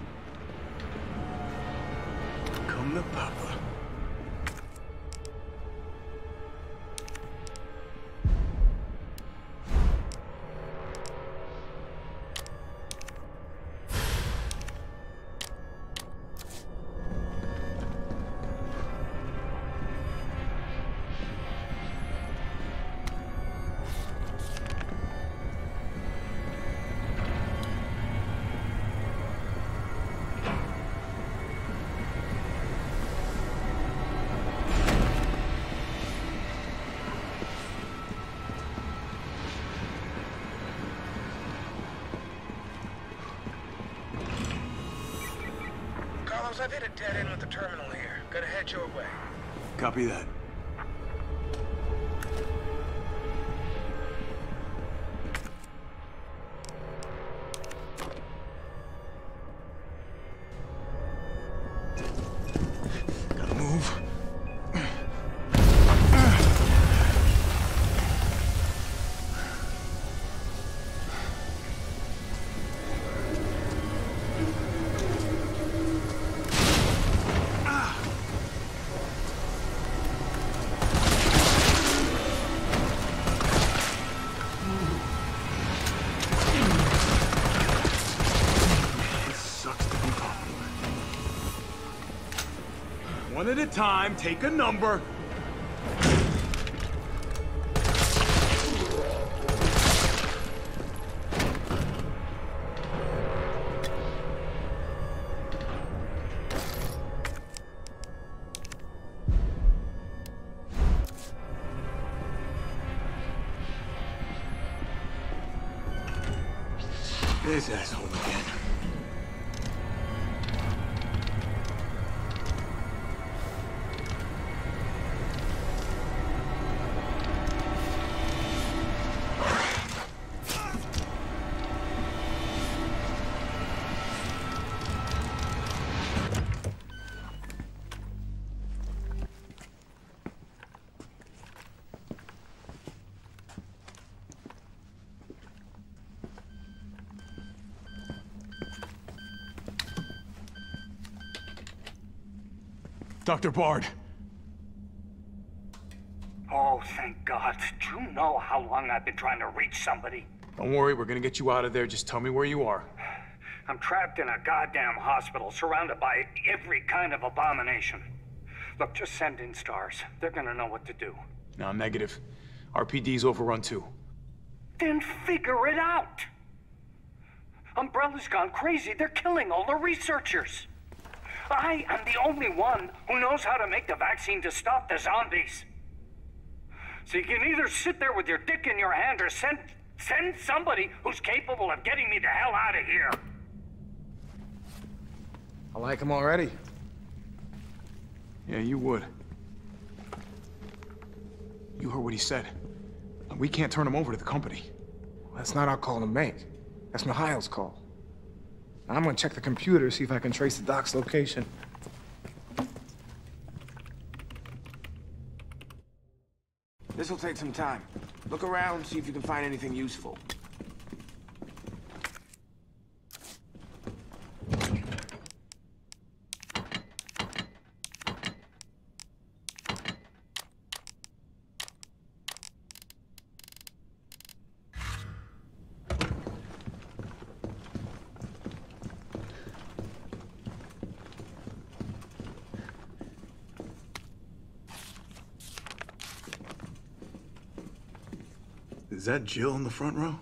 Come to Papa. I've hit a dead end with the terminal here. Gotta head your way. Copy that. Gotta move. One at a time, take a number. This asshole again. Doctor Bard. Oh, thank God. Do you know how long I've been trying to reach somebody? Don't worry, we're gonna get you out of there. Just tell me where you are. I'm trapped in a goddamn hospital, surrounded by every kind of abomination. Look, just send in stars. They're gonna know what to do. No, negative. R P D's overrun too. Then figure it out! Umbrella's gone crazy. They're killing all the researchers. I am the only one who knows how to make the vaccine to stop the zombies. So you can either sit there with your dick in your hand or send send somebody who's capable of getting me the hell out of here. I like him already. Yeah, you would. You heard what he said. We can't turn him over to the company. That's not our call to make. That's Mikhail's call. I'm gonna check the computer, see if I can trace the doc's location. This'll take some time. Look around, see if you can find anything useful. Is that Jill in the front row?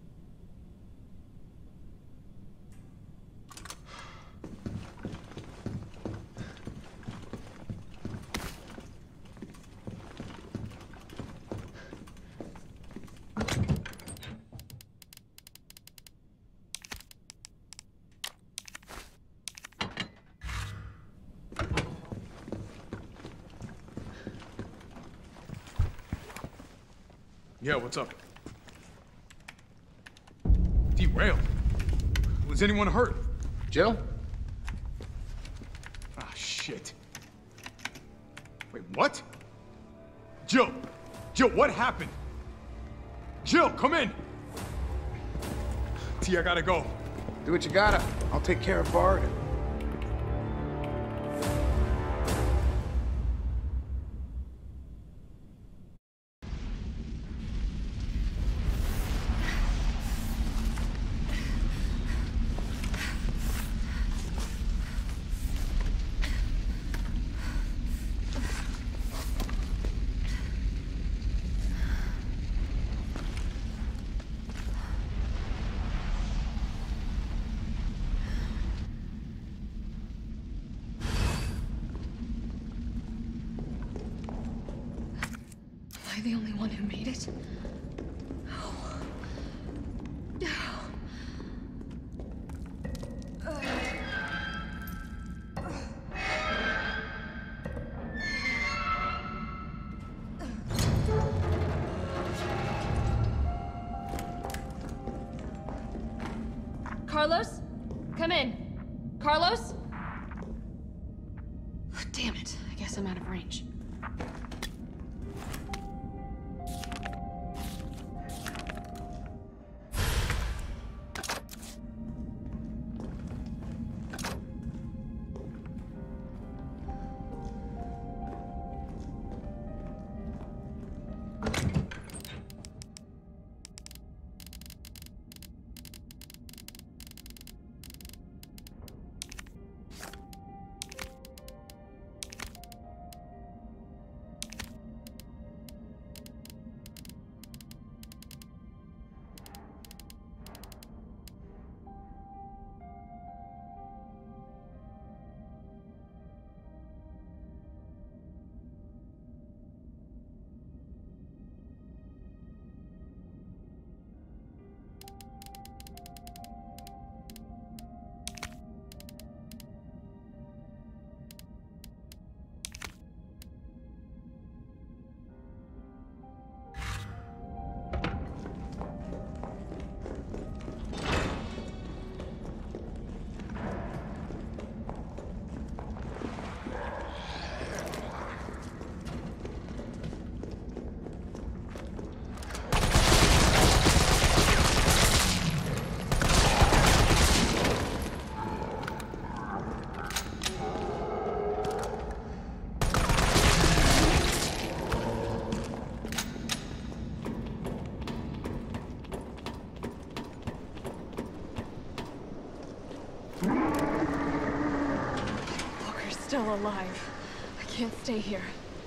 Yeah, what's up? Derailed. Was anyone hurt? Jill? Ah, shit. Wait, what? Jill! Jill, what happened? Jill, come in! T, I gotta go. Do what you gotta. I'll take care of Bard. Am I the only one who made it? Oh. Carlos? Come in. Carlos? Damn it. I guess I'm out of range. still alive. I can't stay here.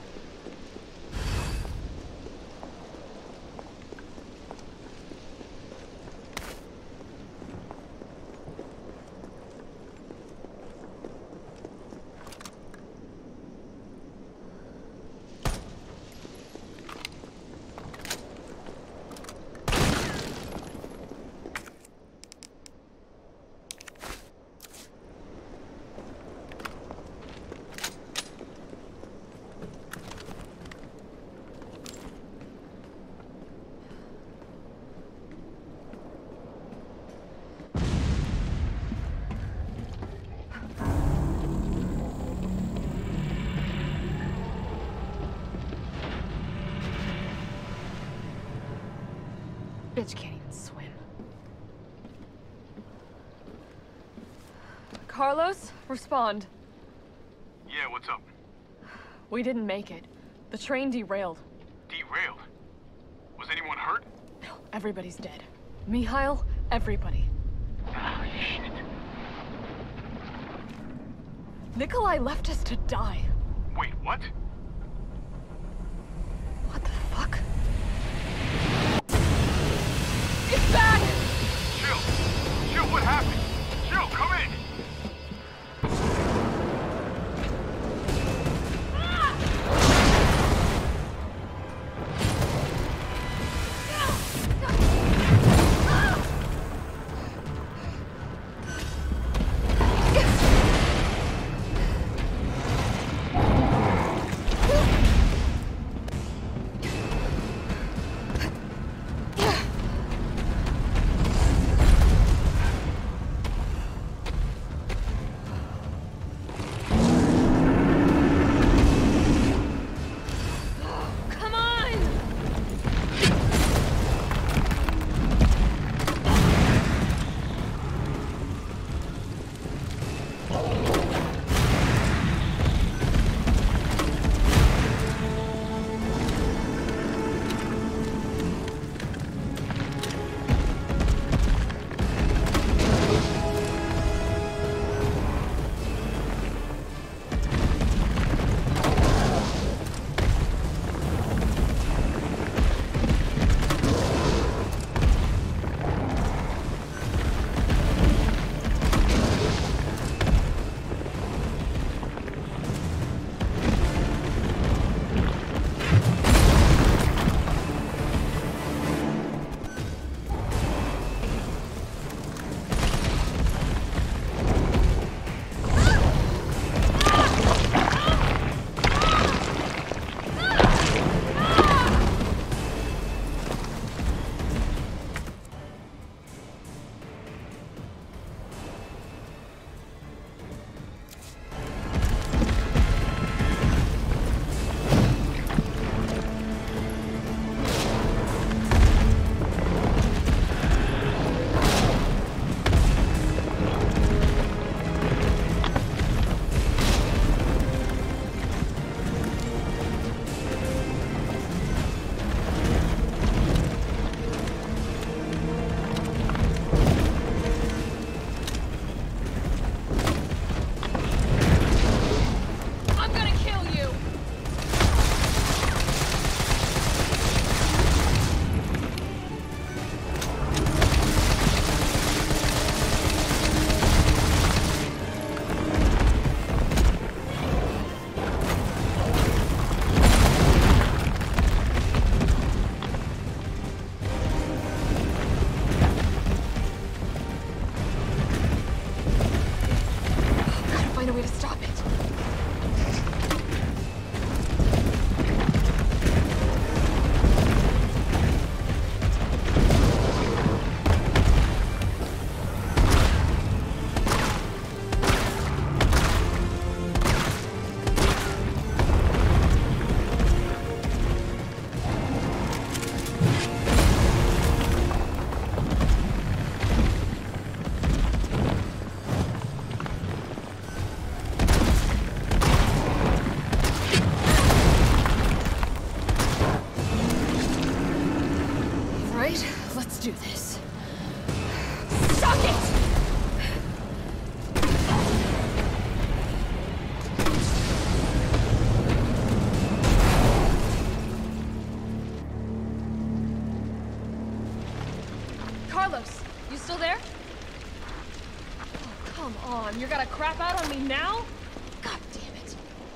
Bitch can't even swim. Carlos, respond. Yeah, what's up? We didn't make it. The train derailed. Derailed? Was anyone hurt? No, everybody's dead. Mikhail, everybody. Ah, shit. Nikolai left us to die. Wait, what? What the fuck? It's back! Jill! Jill, what happened? Jill, come in! on, you're gonna crap out on me now? God damn it.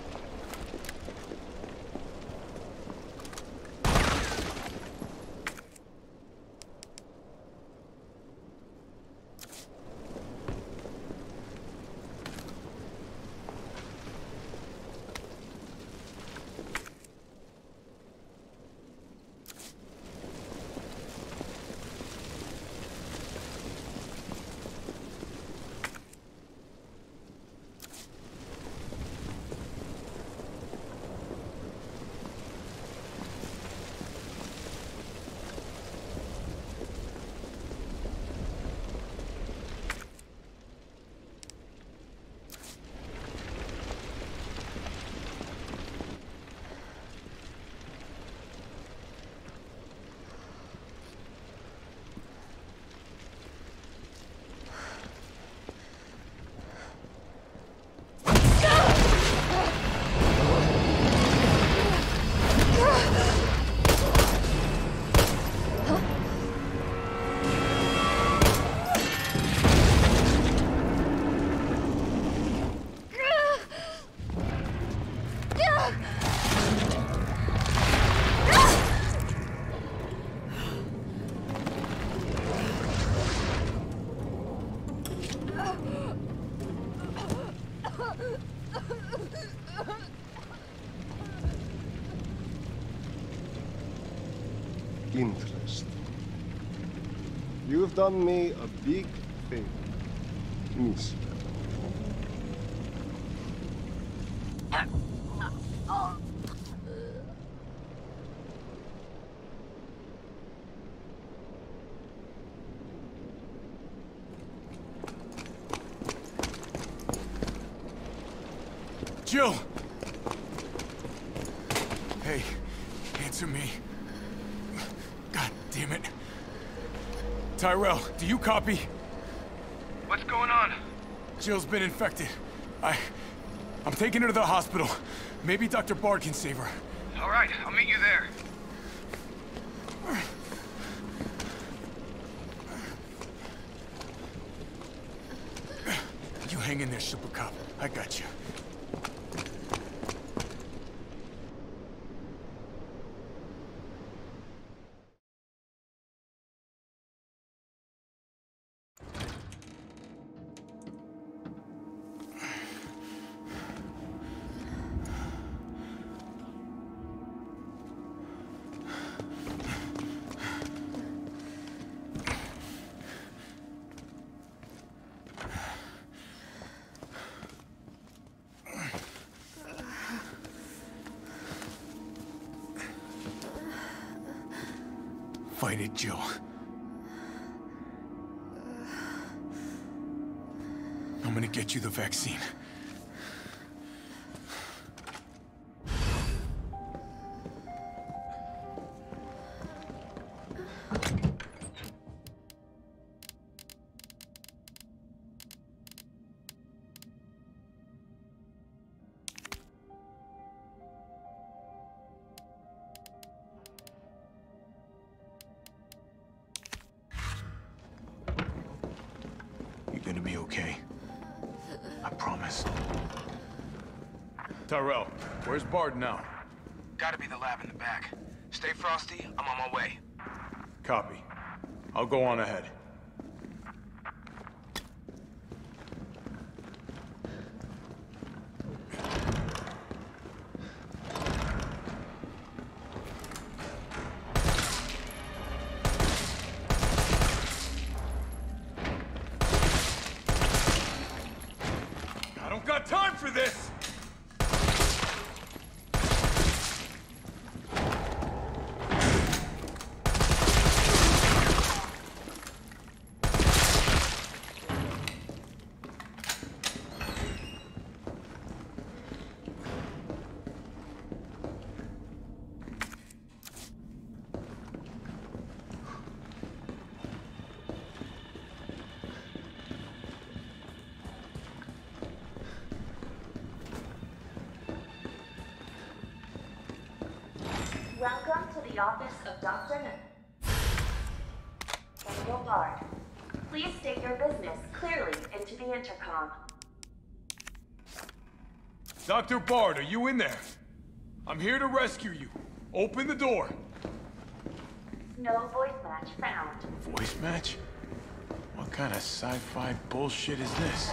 Interest. You've done me a big favor, Miss. Jill! Hey, answer me. God damn it. Tyrell, do you copy? What's going on? Jill's been infected. I... I'm taking her to the hospital. Maybe Doctor Bard can save her. All right, I'll meet you there. You hang in there, Super Cop. I got you. Fight it, Jill. I'm gonna get you the vaccine. You're gonna be okay. I promise. Tyrell, where's Bard now? Gotta be the lab in the back. Stay frosty, I'm on my way. Copy. I'll go on ahead. I don't got time for this! Welcome to the office of Doctor Daniel Bard. Please state your business clearly into the intercom. Doctor Bard, are you in there? I'm here to rescue you. Open the door. No voice match found. Voice match? What kind of sci-fi bullshit is this?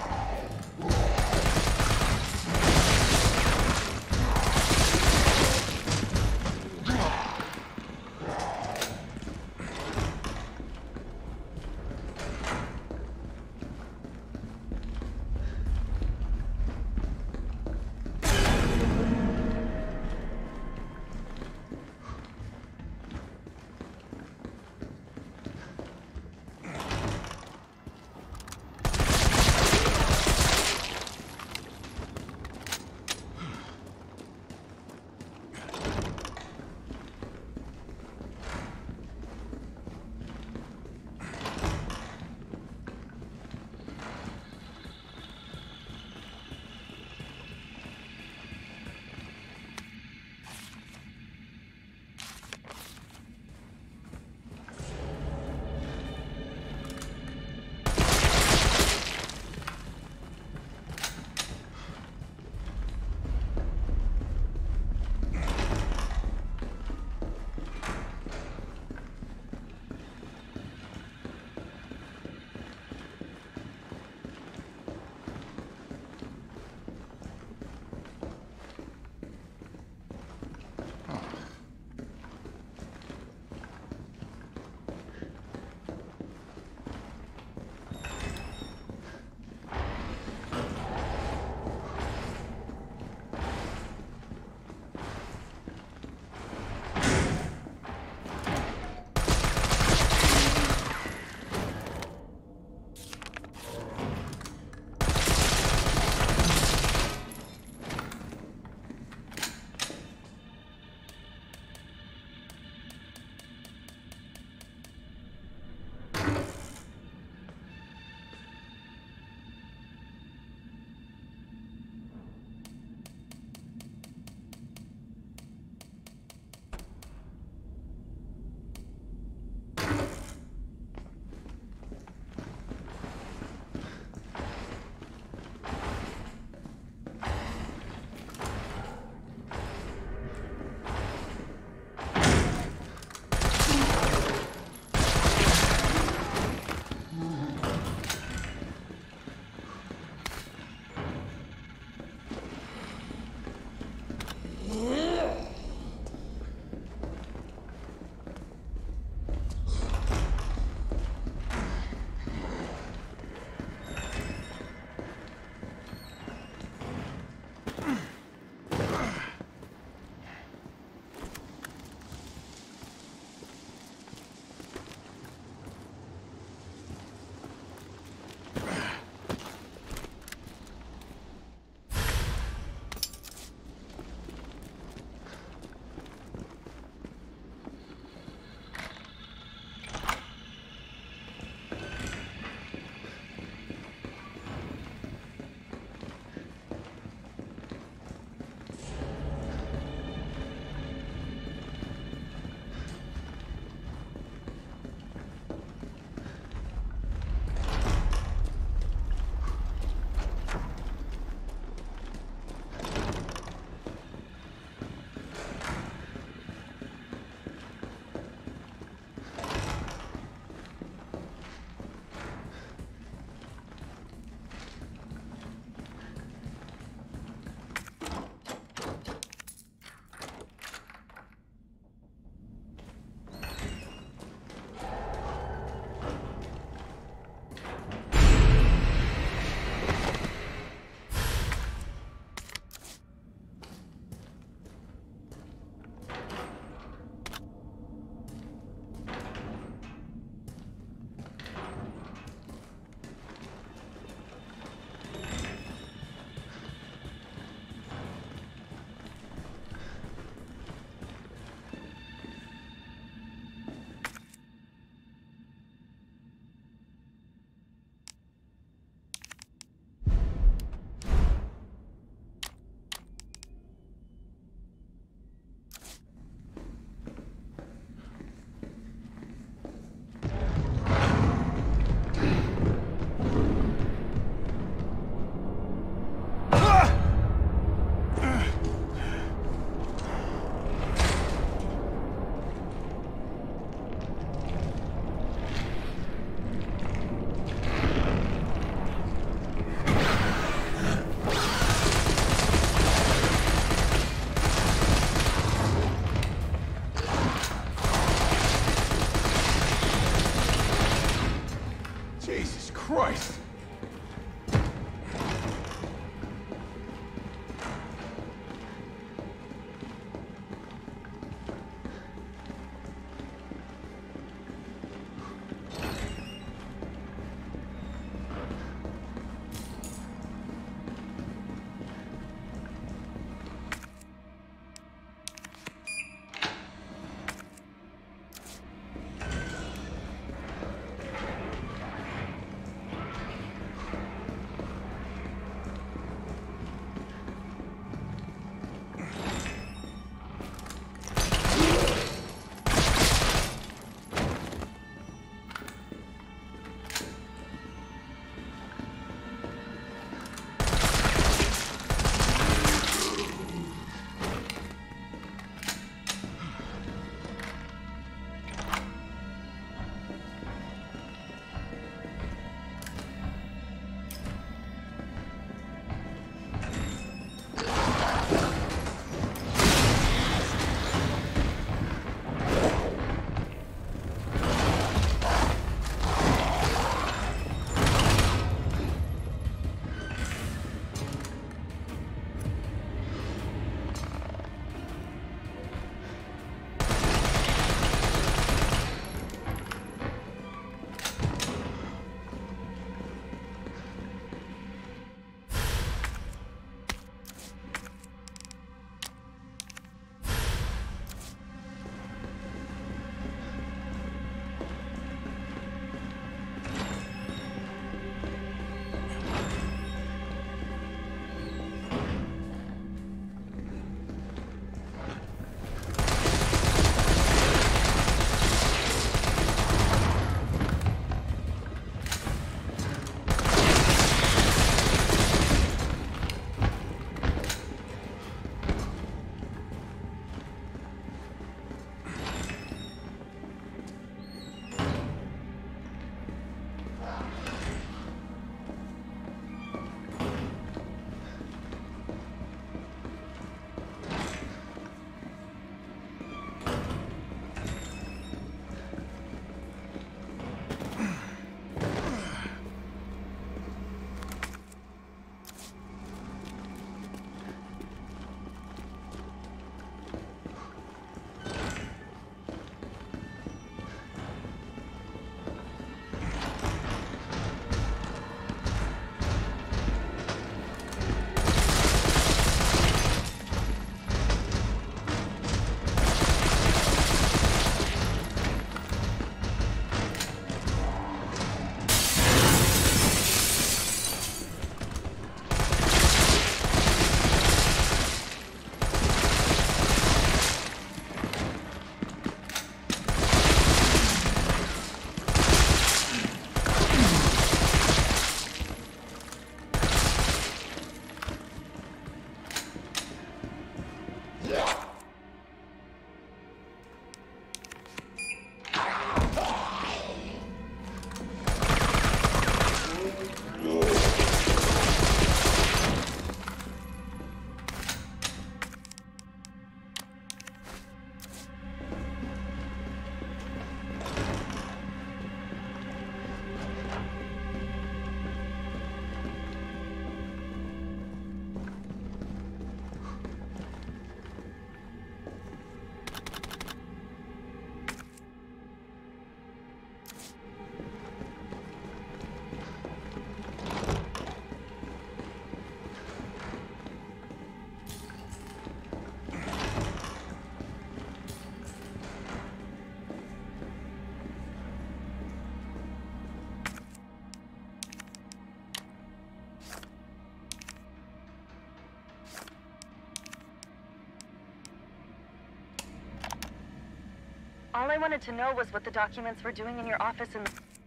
All I wanted to know was what the documents were doing in your office in the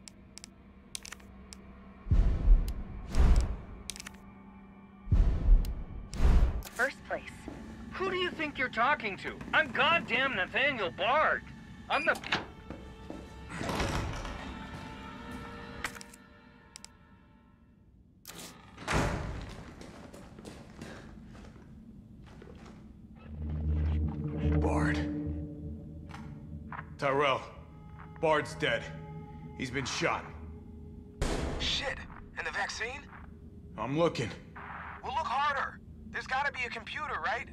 first place. Who do you think you're talking to? I'm goddamn Nathaniel Bard. I'm the... Bard. Tyrell. Bard's dead. He's been shot. Shit. And the vaccine? I'm looking. Well, look harder. There's gotta be a computer, right?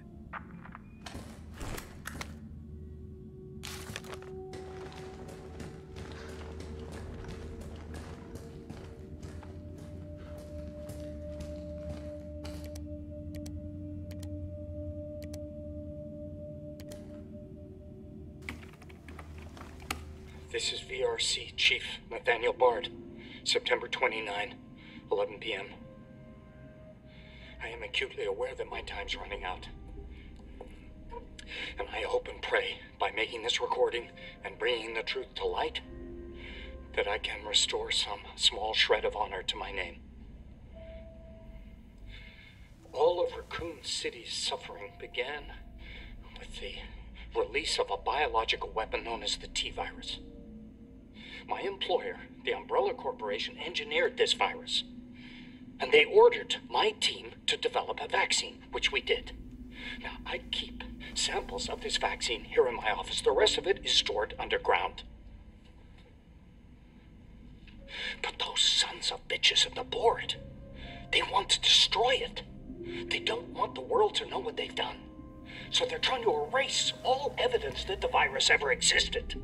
This is V R C Chief Nathaniel Bard, September twenty-ninth, eleven p m I am acutely aware that my time's running out. And I hope and pray, by making this recording and bringing the truth to light, that I can restore some small shred of honor to my name. All of Raccoon City's suffering began with the release of a biological weapon known as the T-virus. My employer, the Umbrella Corporation, engineered this virus. And they ordered my team to develop a vaccine, which we did. Now, I keep samples of this vaccine here in my office. The rest of it is stored underground. But those sons of bitches at the board, they want to destroy it. They don't want the world to know what they've done. So they're trying to erase all evidence that the virus ever existed.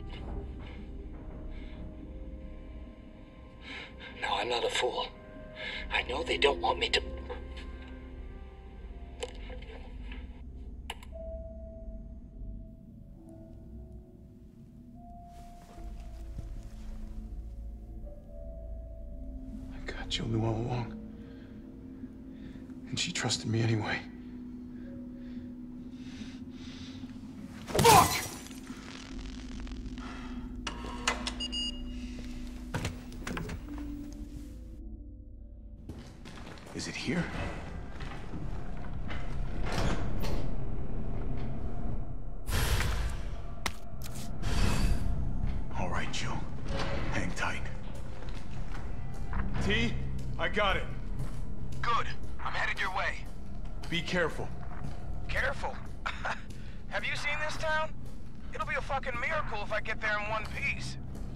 Now, I'm not a fool. I know they don't want me to... I got Jill knew all along. And she trusted me anyway. Fuck! Is it here? All right, Jill. Hang tight. T, I got it. Good. I'm headed your way. Be careful. Careful? Have you seen this town? It'll be a fucking miracle if I get there in one piece.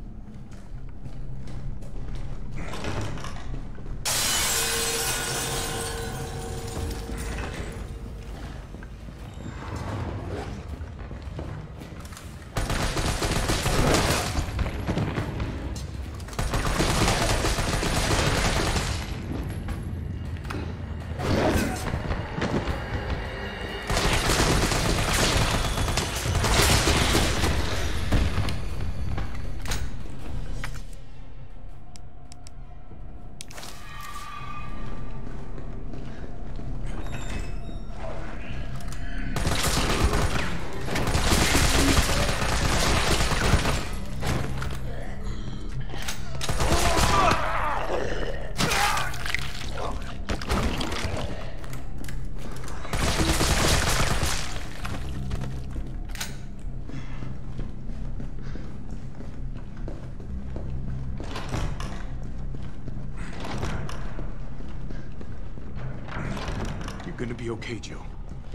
You're gonna be okay, Jill.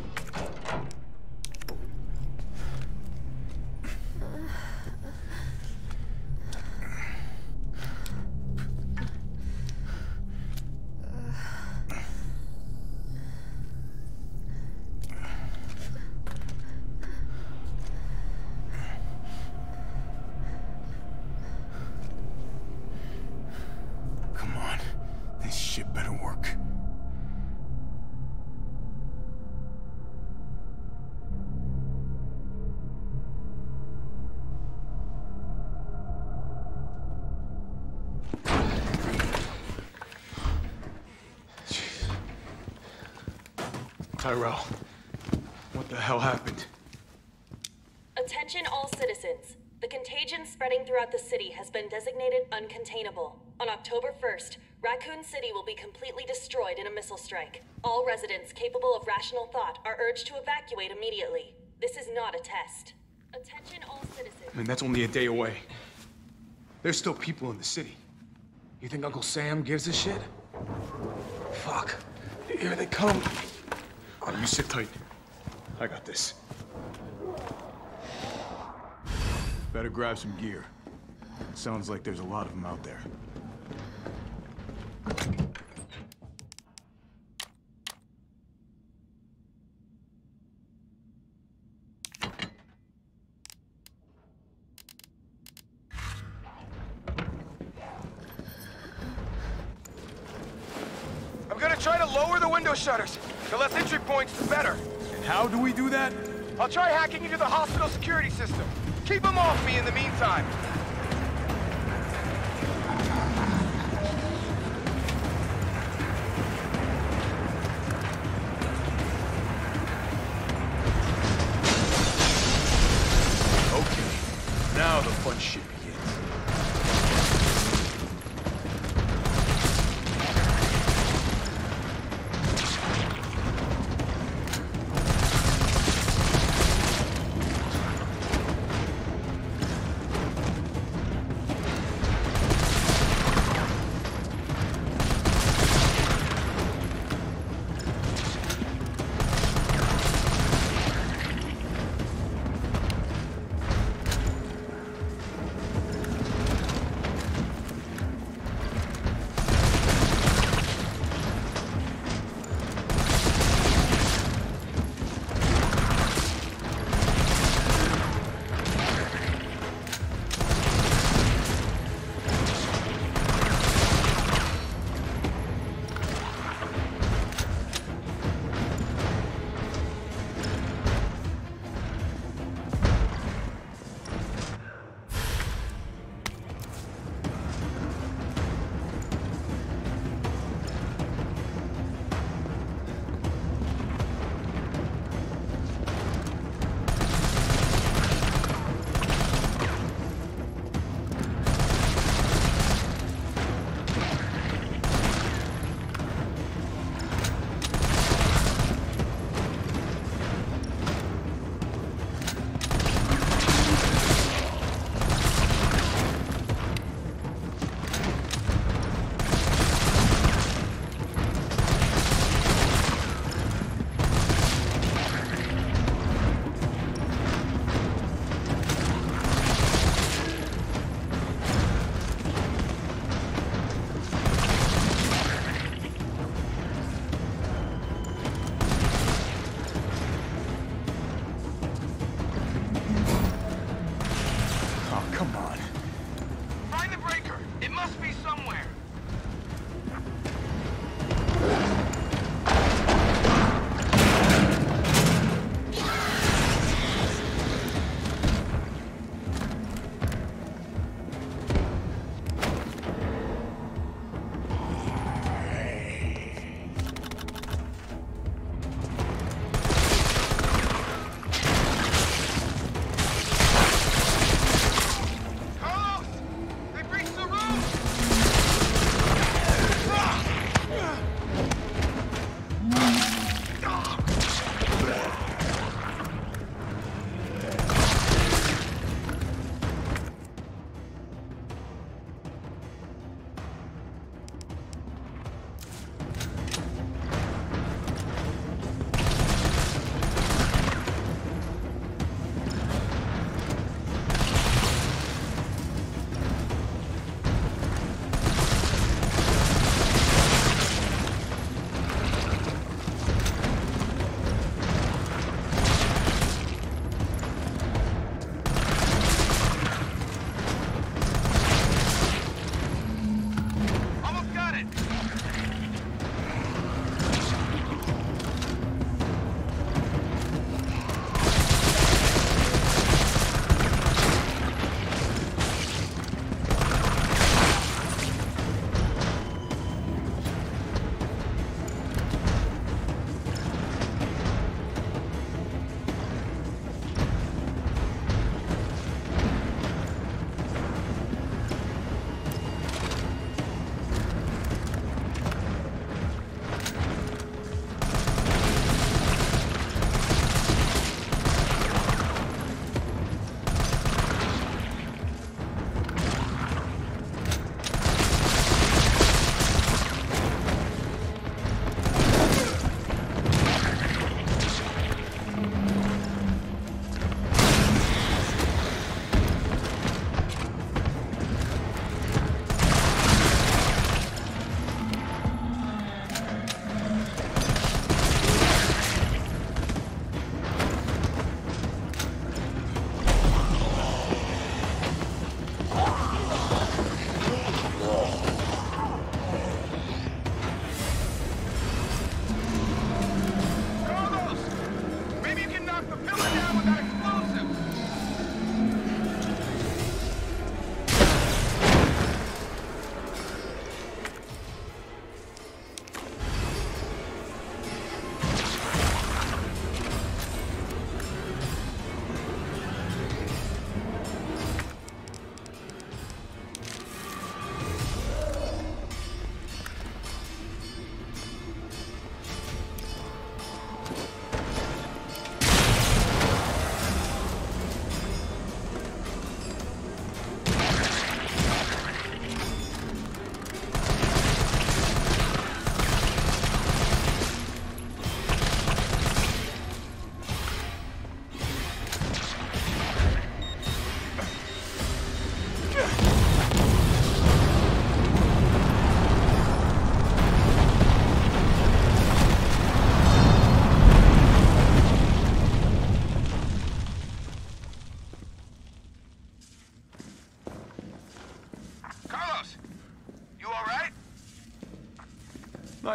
Come on. This shit better work. Tyrell, what the hell happened? Attention all citizens. The contagion spreading throughout the city has been designated uncontainable. On October first, Raccoon City will be completely destroyed in a missile strike. All residents capable of rational thought are urged to evacuate immediately. This is not a test. Attention all citizens. I mean, that's only a day away. There's still people in the city. You think Uncle Sam gives a shit? Fuck. Here they come. Oh, you sit tight. I got this. Better grab some gear. Sounds like there's a lot of them out there. I'm gonna try to lower the window shutters. The less entry points, the better. And how do we do that? I'll try hacking into the hospital security system. Keep them off me in the meantime. Okay, now the fun shit begins.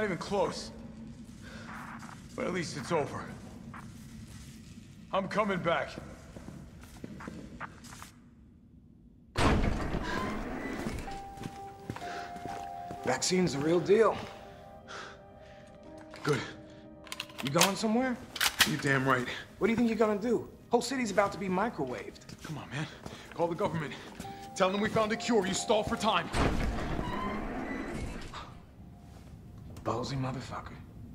Not even close. But at least it's over. I'm coming back. Vaccine's the real deal. Good. You going somewhere? You damn right. What do you think you're gonna do? Whole city's about to be microwaved. Come on, man. Call the government. Tell them we found a cure. You stall for time. Ballsy motherfucker.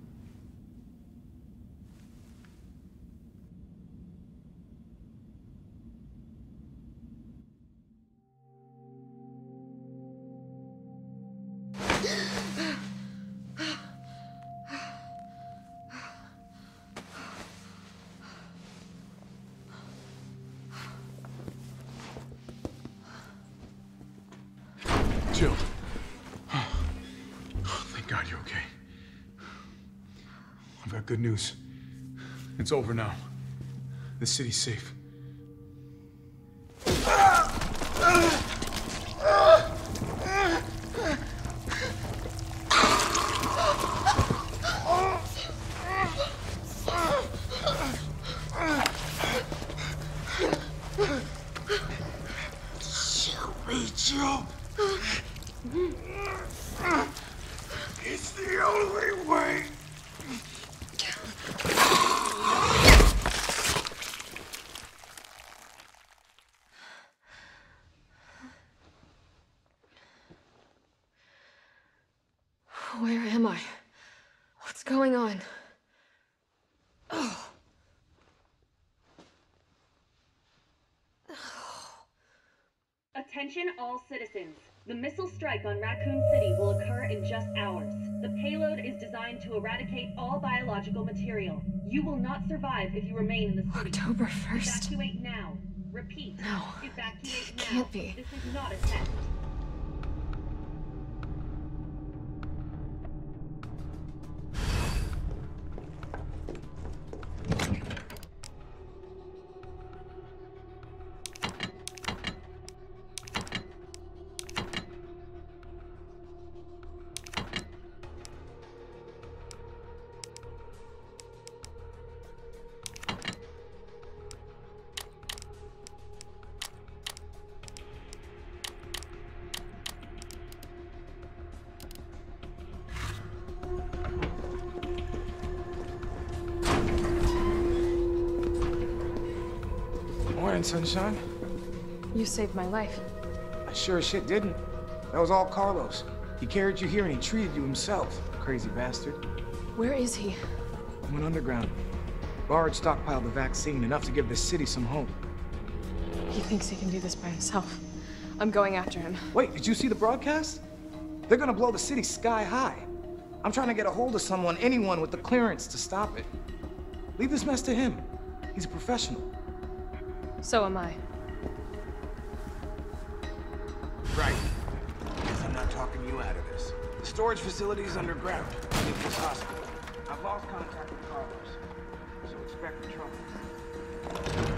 Jill. Oh, thank God you're okay. I've got good news. It's over now. The city's safe. Shoot me, Jill. It's the only way. Where am I? What's going on? Oh. Attention all citizens. The missile strike on Raccoon City will occur in just hours. The payload is designed to eradicate all biological material. You will not survive if you remain in the city. October first? Evacuate now. Repeat. No. Evacuate It now. can't be. This is not a test. Morning, sunshine. You saved my life. I sure as shit didn't. That was all Carlos. He carried you here and he treated you himself, crazy bastard. Where is he? He went underground. Bard stockpiled the vaccine, enough to give the city some hope. He thinks he can do this by himself. I'm going after him. Wait, did you see the broadcast? They're gonna blow the city sky high. I'm trying to get a hold of someone, anyone with the clearance to stop it. Leave this mess to him. He's a professional. So am I. Right. Guess I'm not talking you out of this. The storage facility is underground, beneath this hospital. I've lost contact with Carlos, so expect trouble.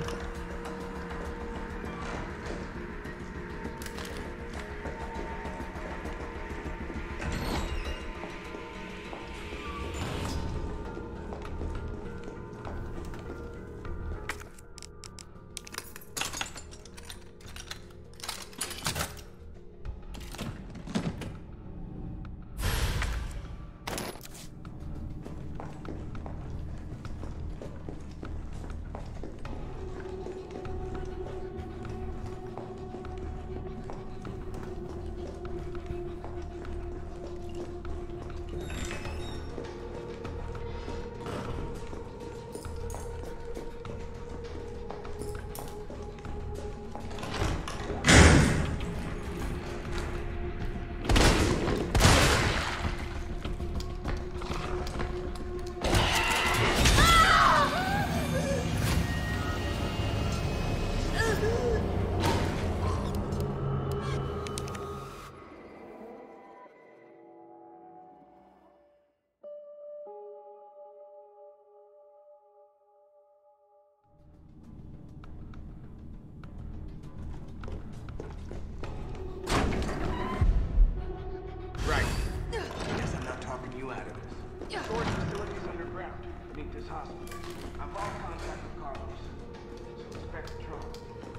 this hospital. I've lost contact with Carlos, so expect trouble.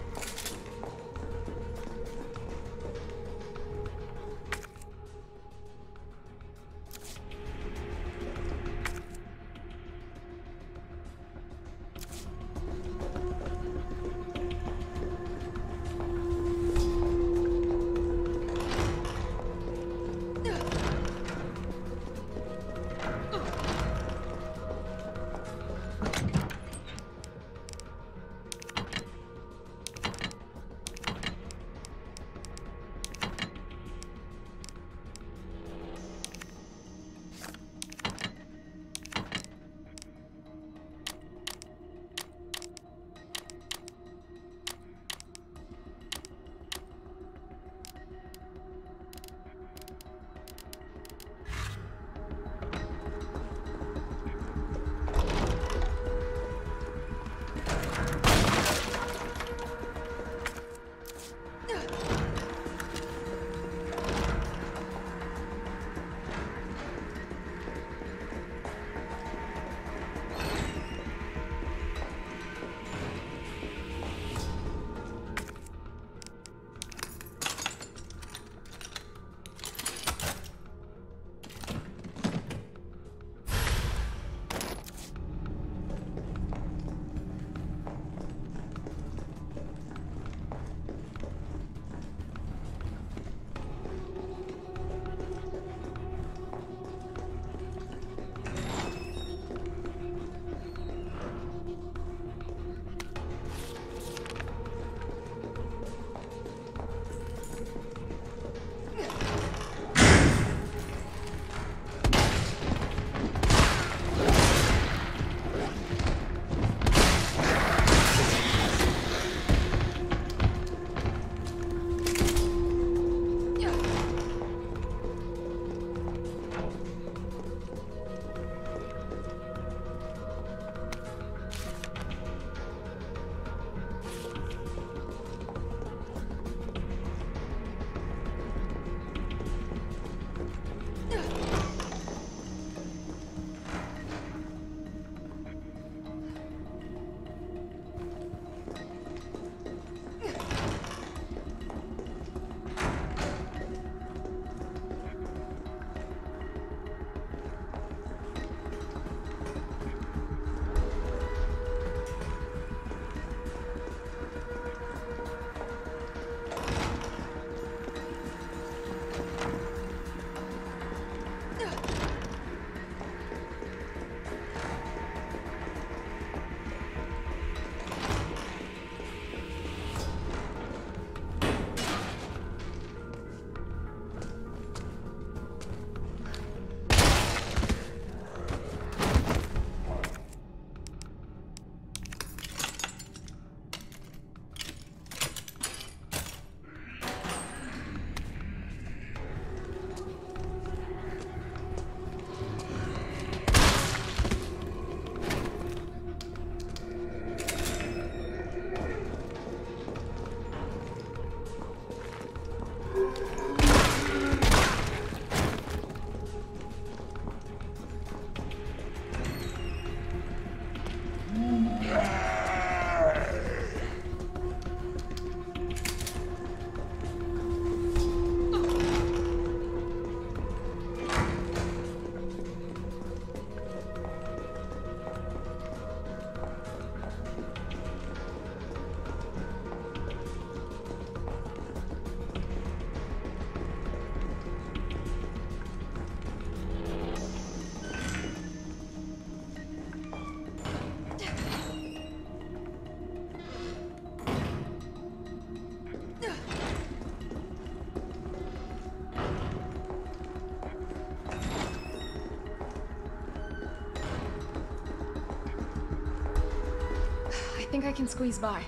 I think I can squeeze by.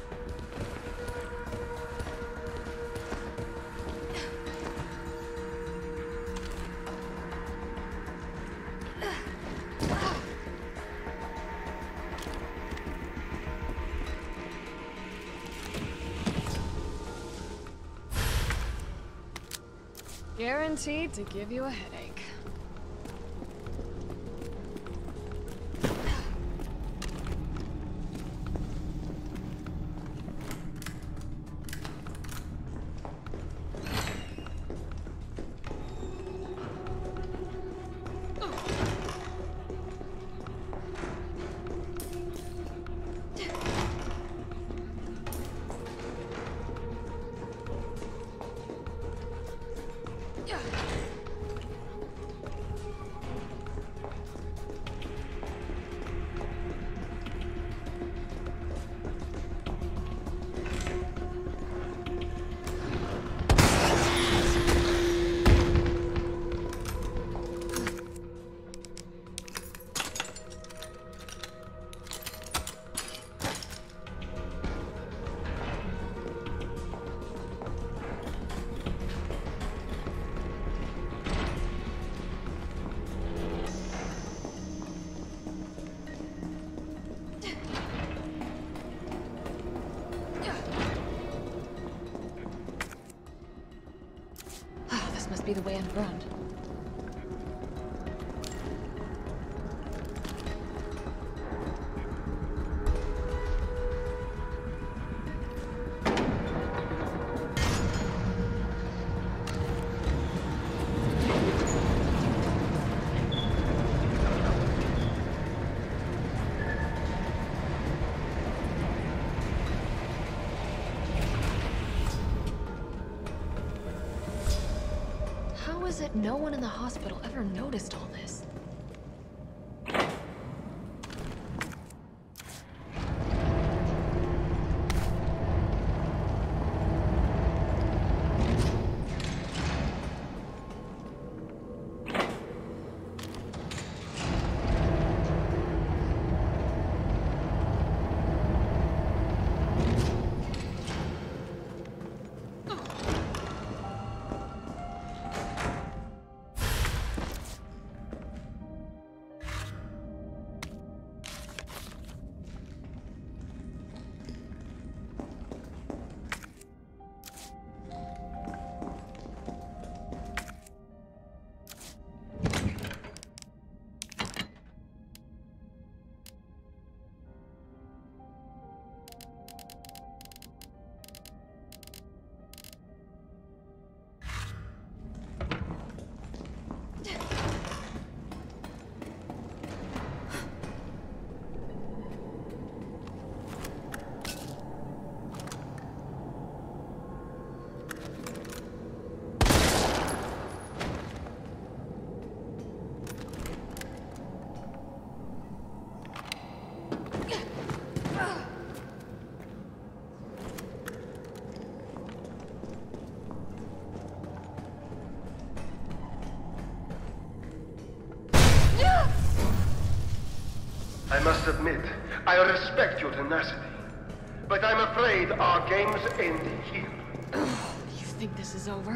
Guaranteed to give you a headache. must be the way underground. How is it no one in the hospital ever noticed all this? I must admit, I respect your tenacity. But I'm afraid our games end here. You think this is over?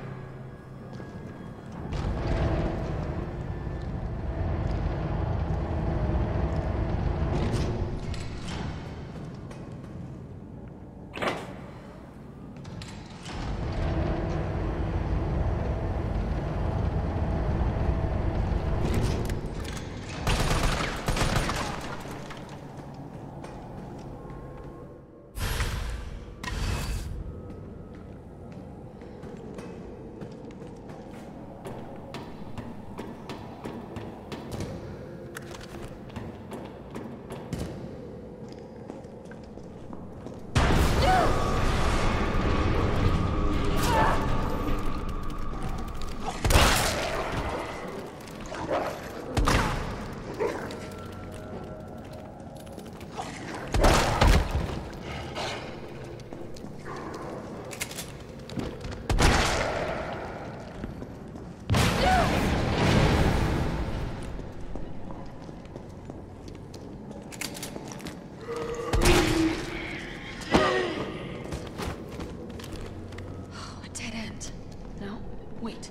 Wait.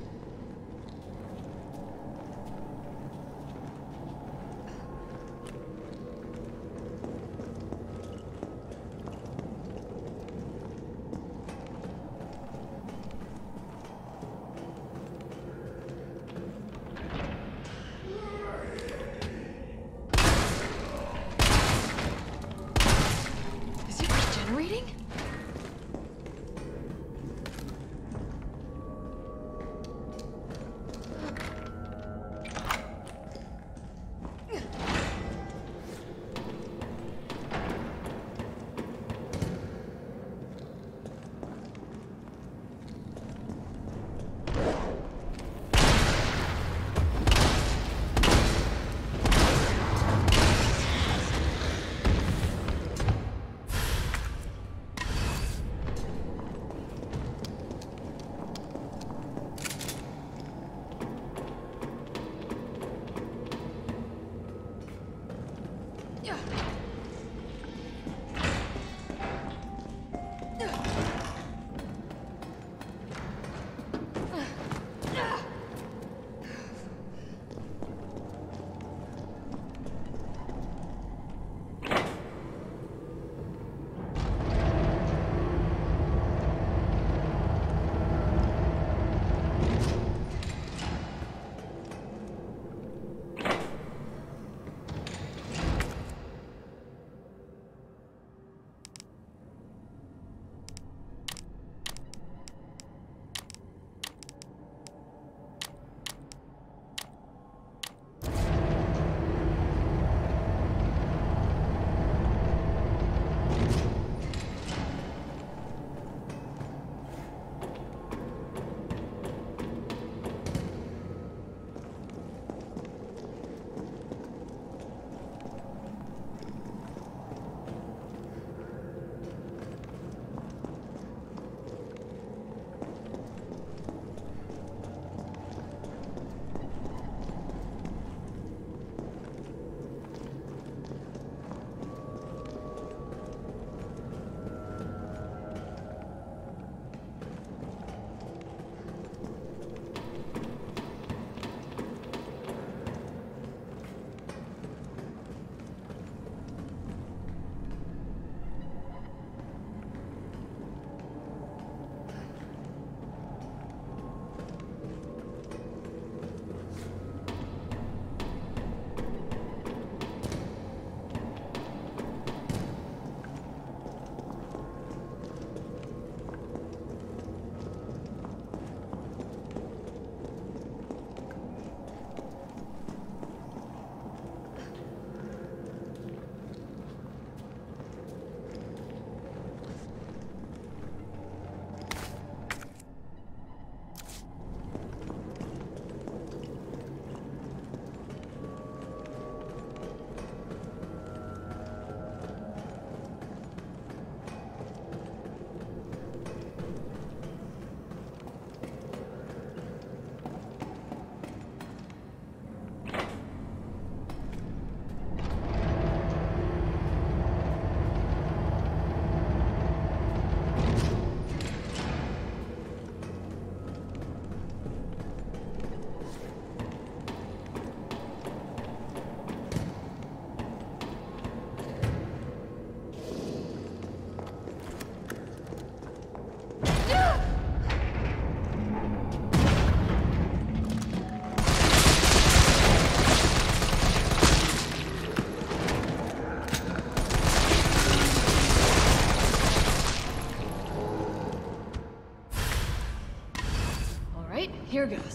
Is it regenerating? You here goes.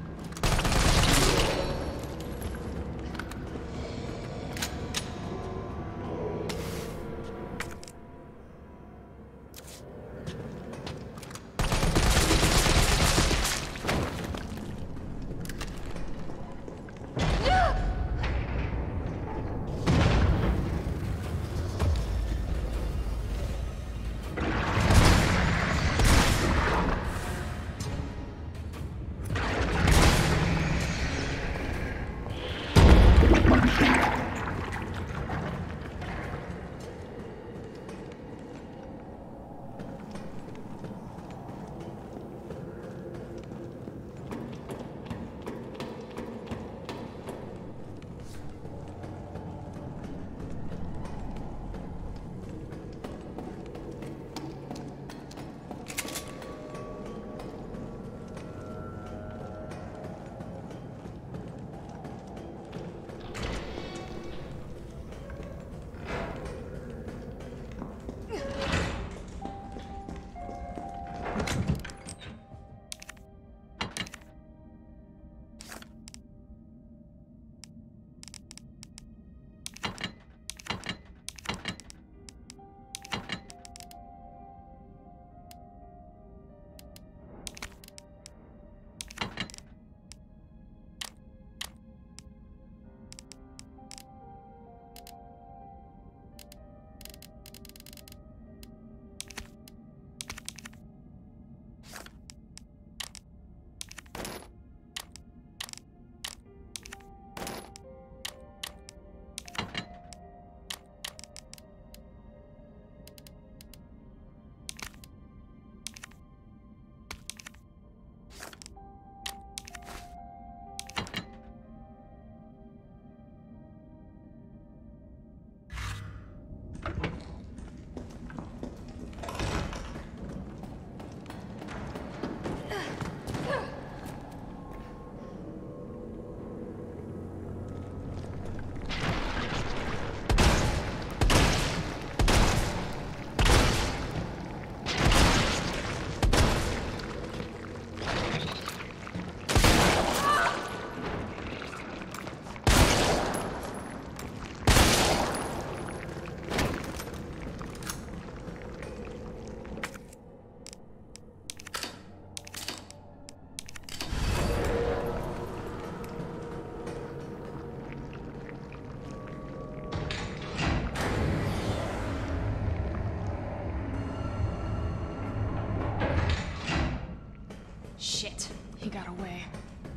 Shit, he got away.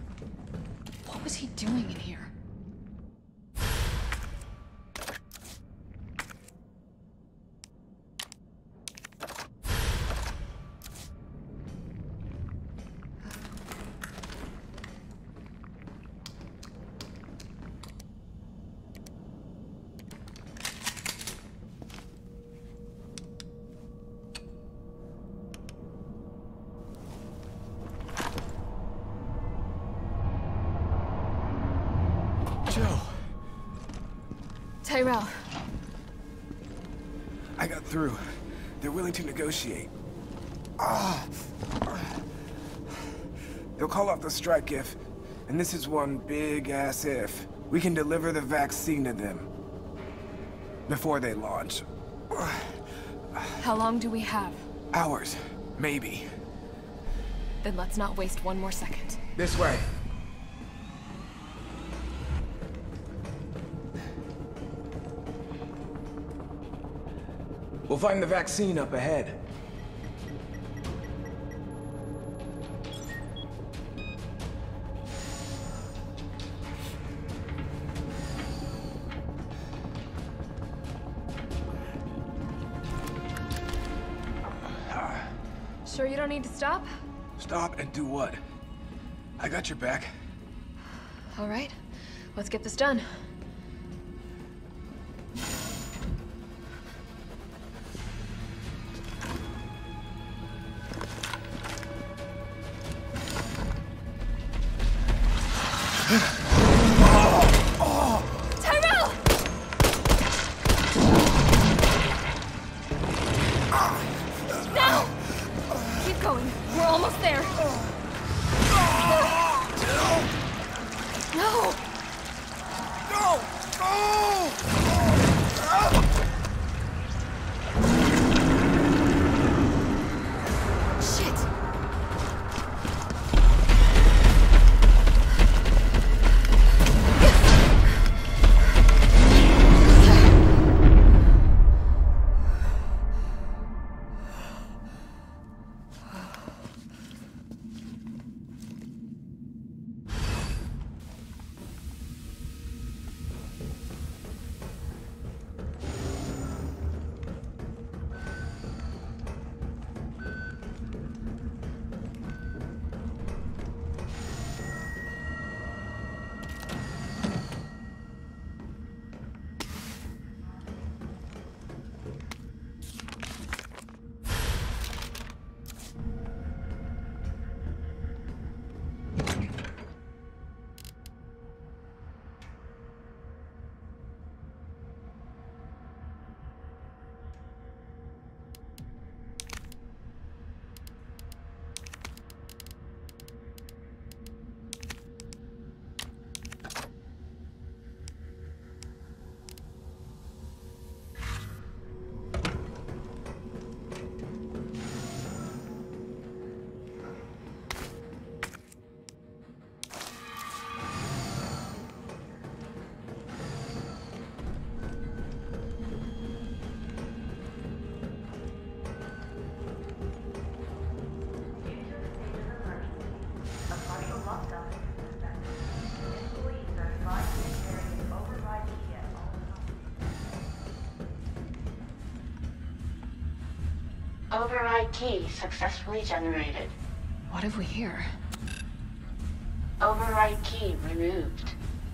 What was he doing in here? Joe. Tyrell. I got through. They're willing to negotiate. Ah. They'll call off the strike if, and this is one big-ass if, we can deliver the vaccine to them. Before they launch. How long do we have? Hours. Maybe. Then let's not waste one more second. This way. We'll find the vaccine up ahead. Sure you don't need to stop? Stop and do what? I got your back. All right, let's get this done. Tyrell! Now! Keep going. We're almost there. Override key successfully generated. What have we here? Override key removed.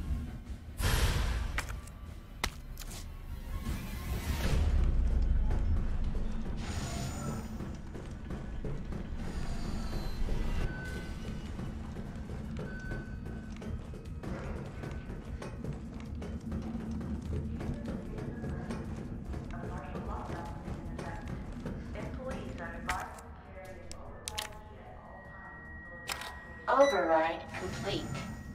Override complete.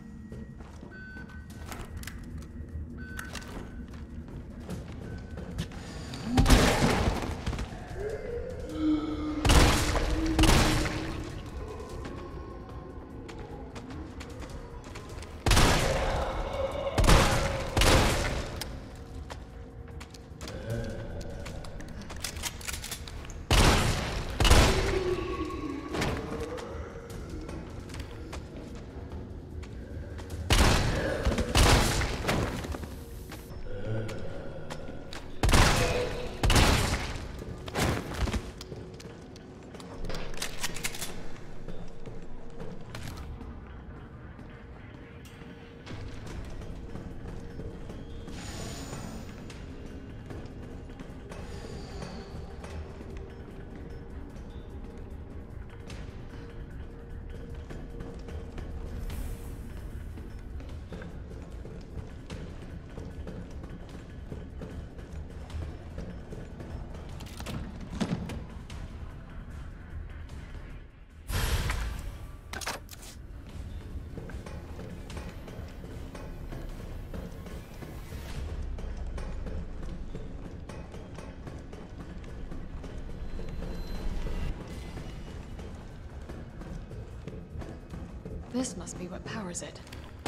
This must be what powers it.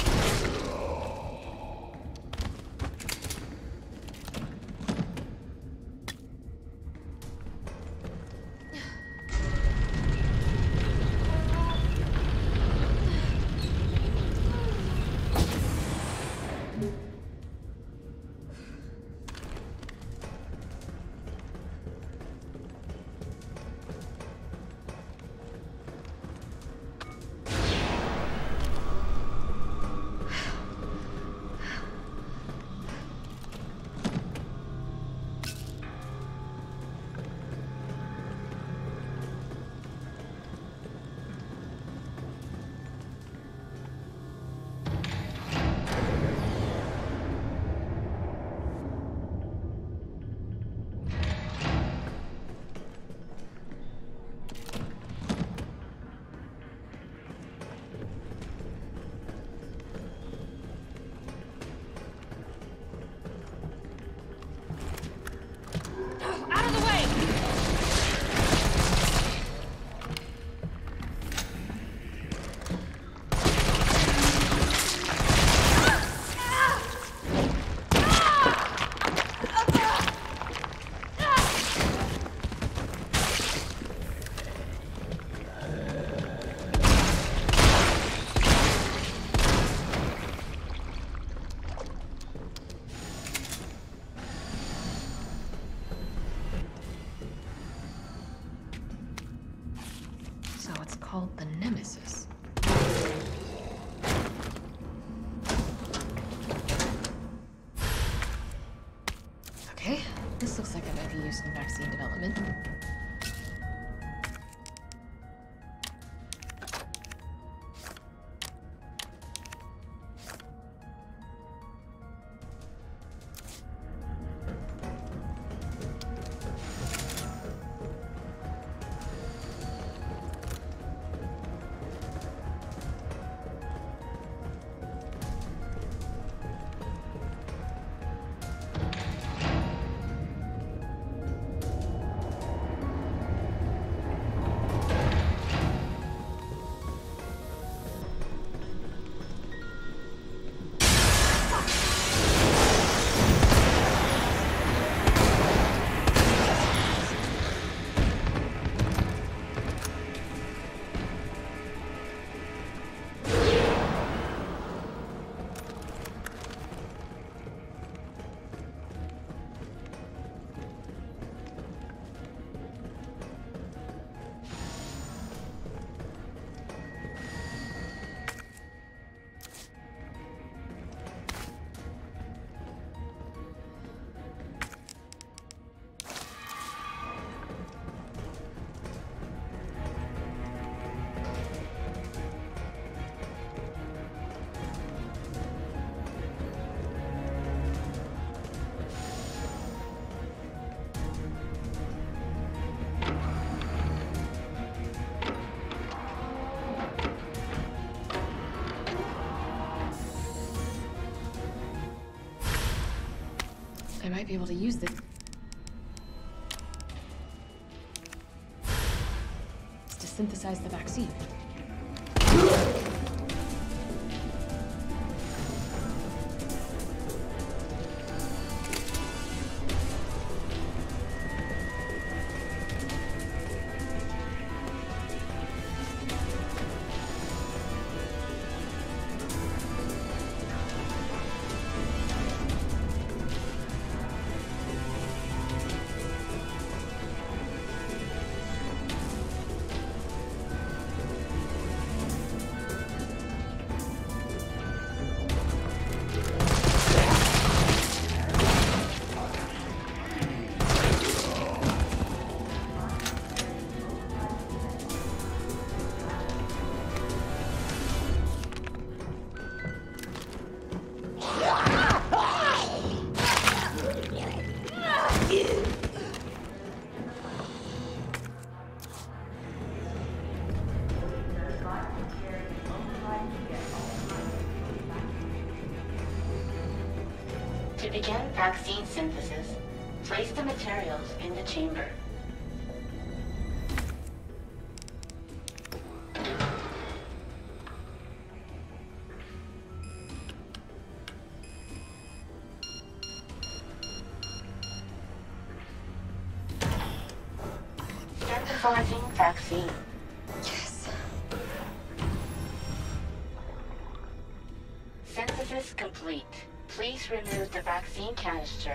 Called the Nemesis. Okay, this looks like it might be used in vaccine development. be able to use this. To synthesize the vaccine. To begin vaccine synthesis, place the materials in the chamber. Synthesizing vaccine. Yes. Synthesis complete. Please remove the vaccine canister.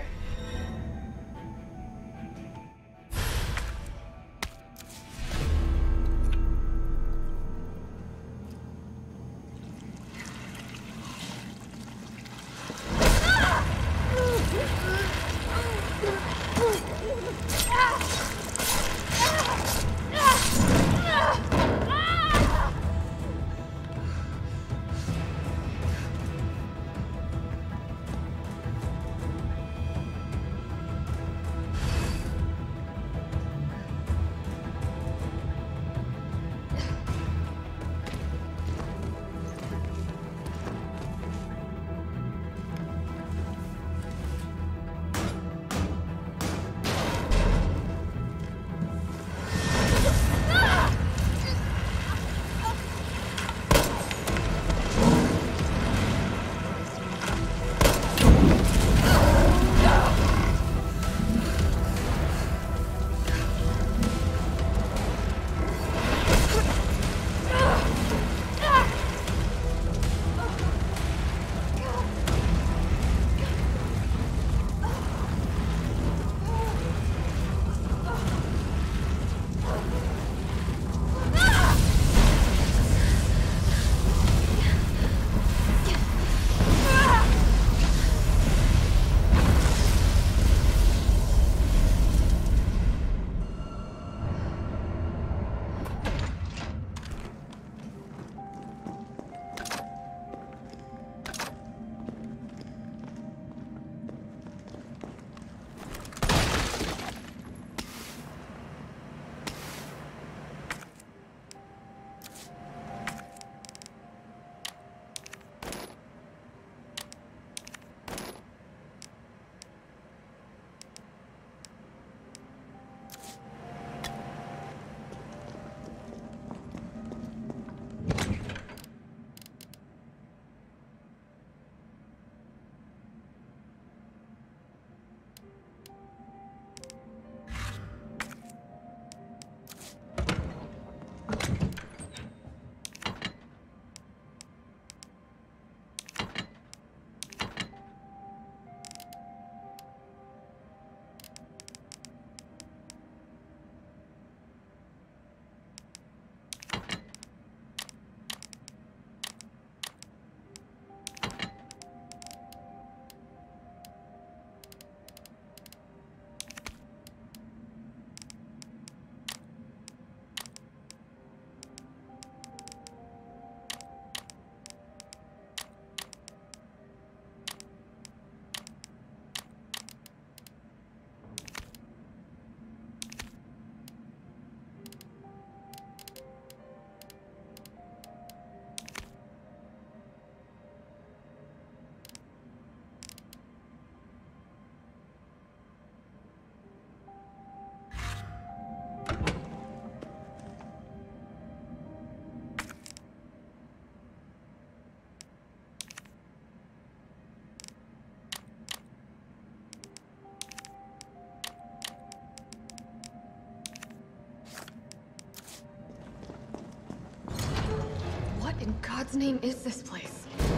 God's name is this place?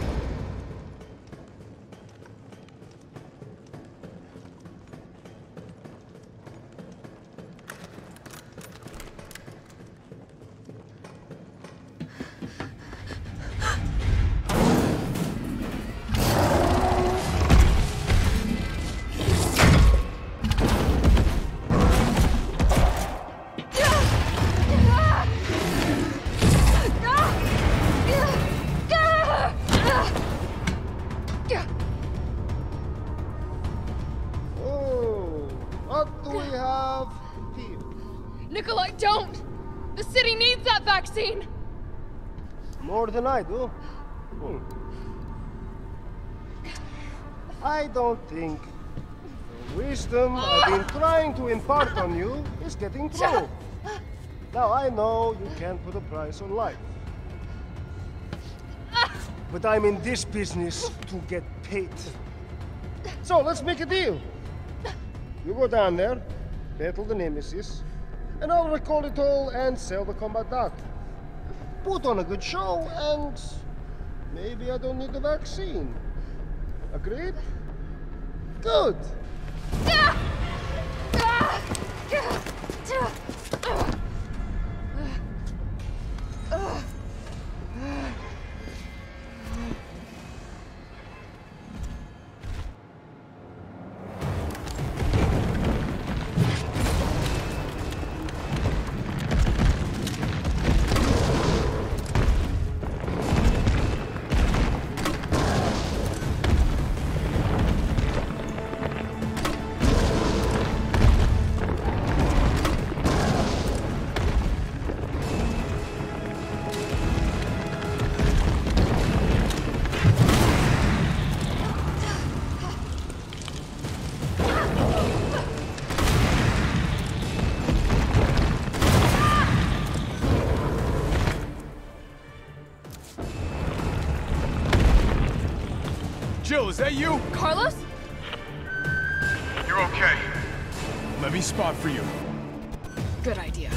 Nikolai, don't! The city needs that vaccine! More than I do. Hmm. I don't think the wisdom I've been trying to impart on you is getting through. Now, I know you can't put a price on life. But I'm in this business to get paid. So, let's make a deal. You go down there, battle the Nemesis, and I'll recall it all and sell the combat dock. Put on a good show, and maybe I don't need the vaccine. Agreed? Good. Jill, is that you? Carlos? You're okay. Let me spot for you. Good idea.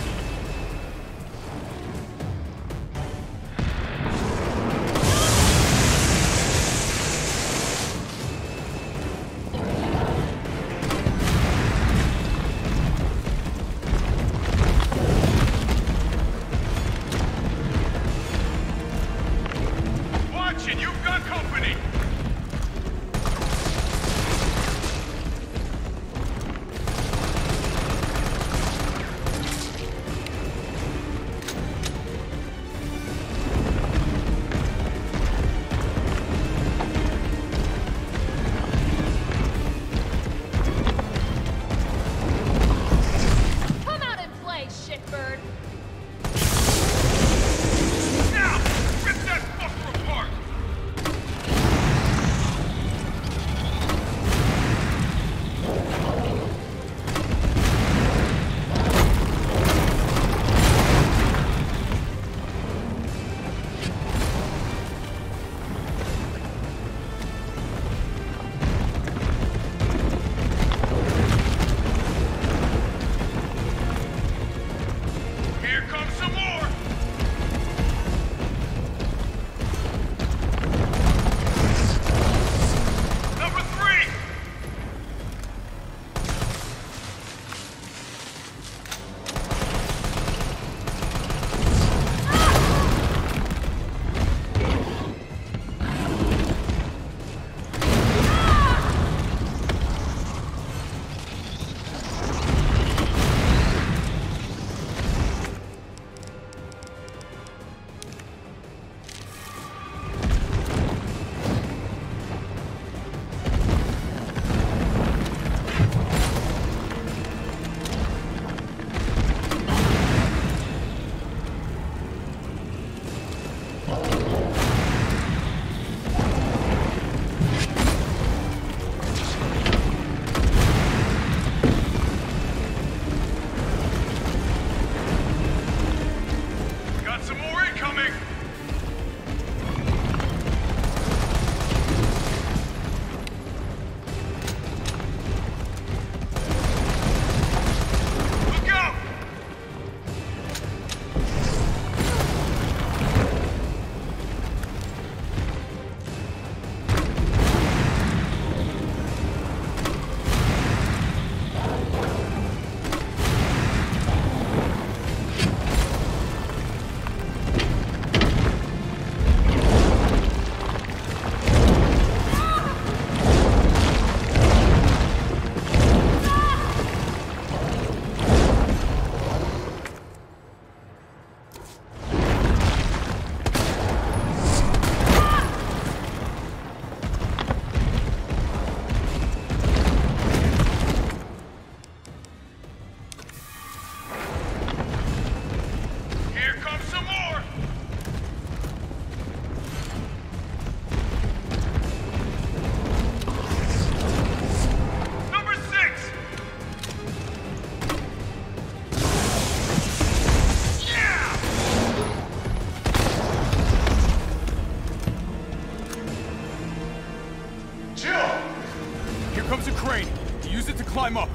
Watch it, you've got company! climb up.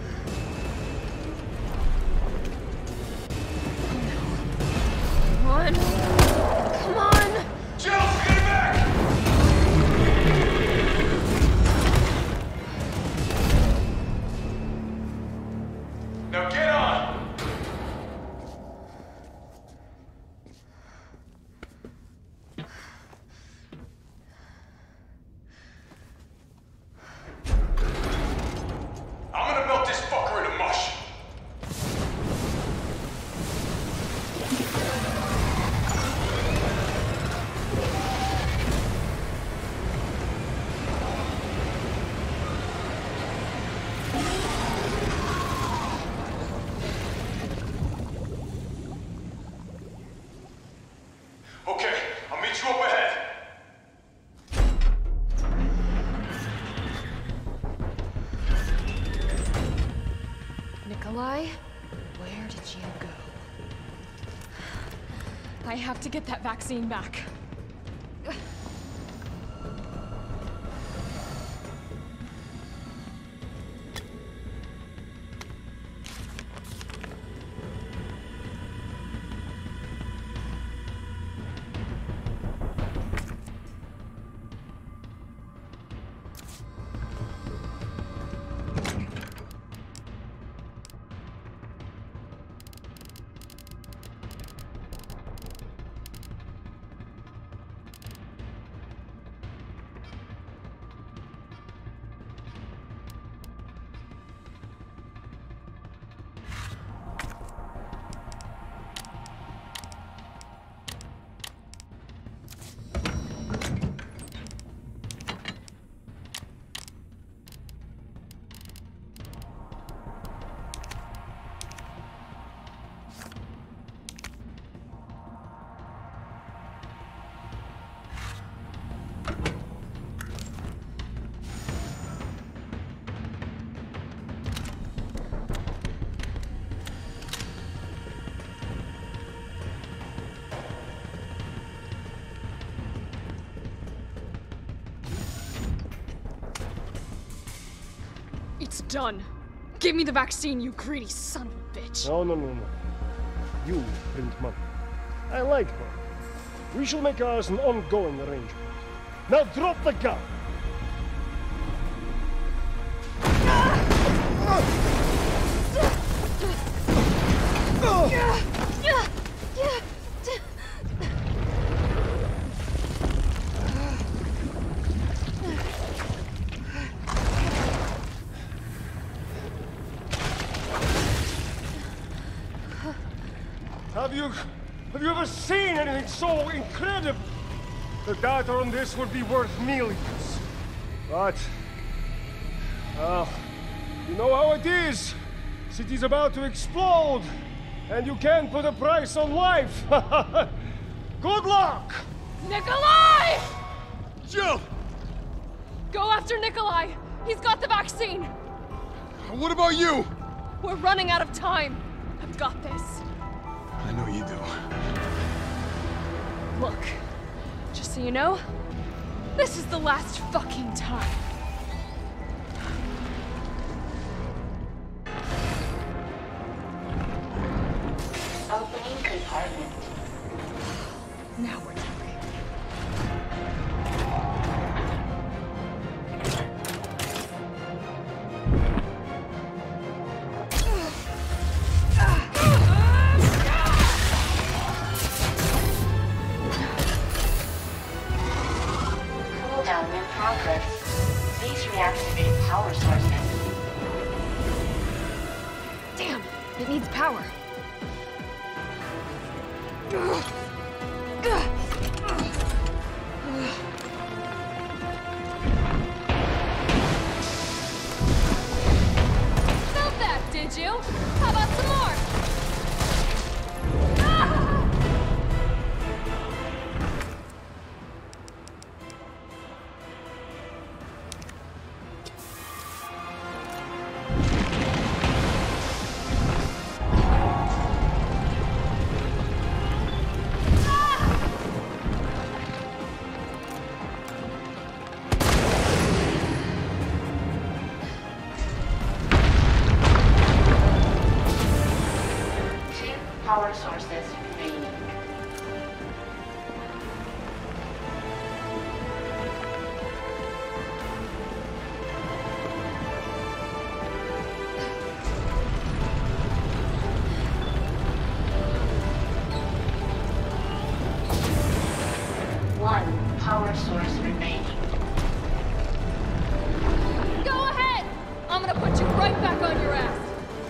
Come on. Come on! Jill, get back! Now get on! I'm gonna melt this fucker into mush. Okay, I'll meet you up ahead. Nikolai, where did you go? I have to get that vaccine back. It's done. Give me the vaccine, you greedy son of a bitch. No, no, no, no. You print money. I like money. We shall make ours an ongoing arrangement. Now drop the gun! Have you... have you ever seen anything so incredible? The data on this would be worth millions. But... well, you know how it is. City's about to explode, and you can't put a price on life. Good luck! Nikolai! Jill! Go after Nikolai! He's got the vaccine! What about you? We're running out of time. I've got this. I know you do. Look, just so you know, this is the last fucking time. Opening compartment. Now we're talking. Cooldown in progress. Please reactivate power sources. Damn, it needs power. Felt that, did you? How about some more? power sources remaining. One power source remaining. Go ahead! I'm gonna put you right back on your ass!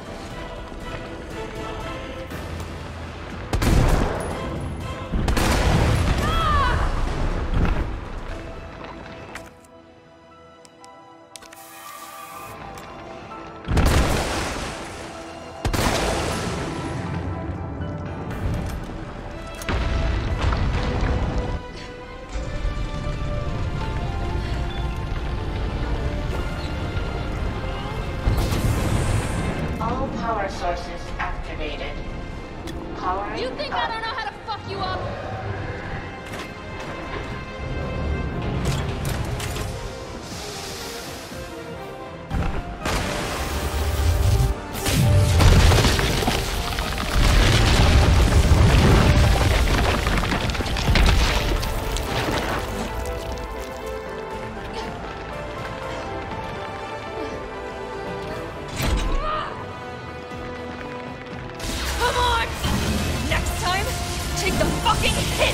All power sources activated. Powering You think I don't know how to fuck you up? Come on! Next time, take the fucking hit!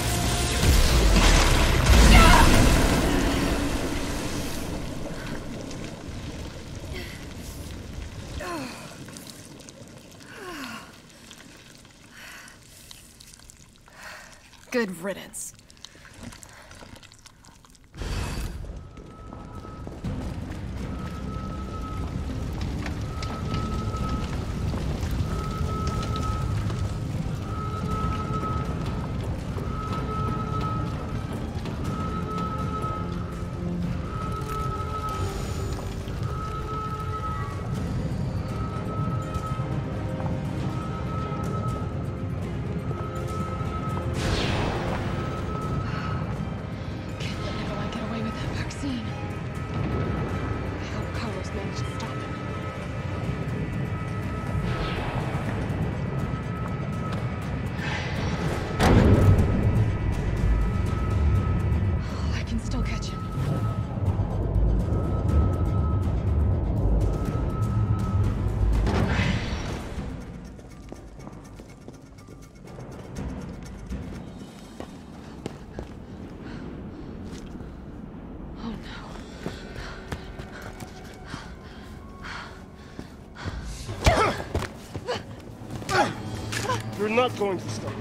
Good riddance. Can't let Nikolai get away with that vaccine. I hope Carlos managed to stop him. I can still catch him. Oh no. You're not going to stop.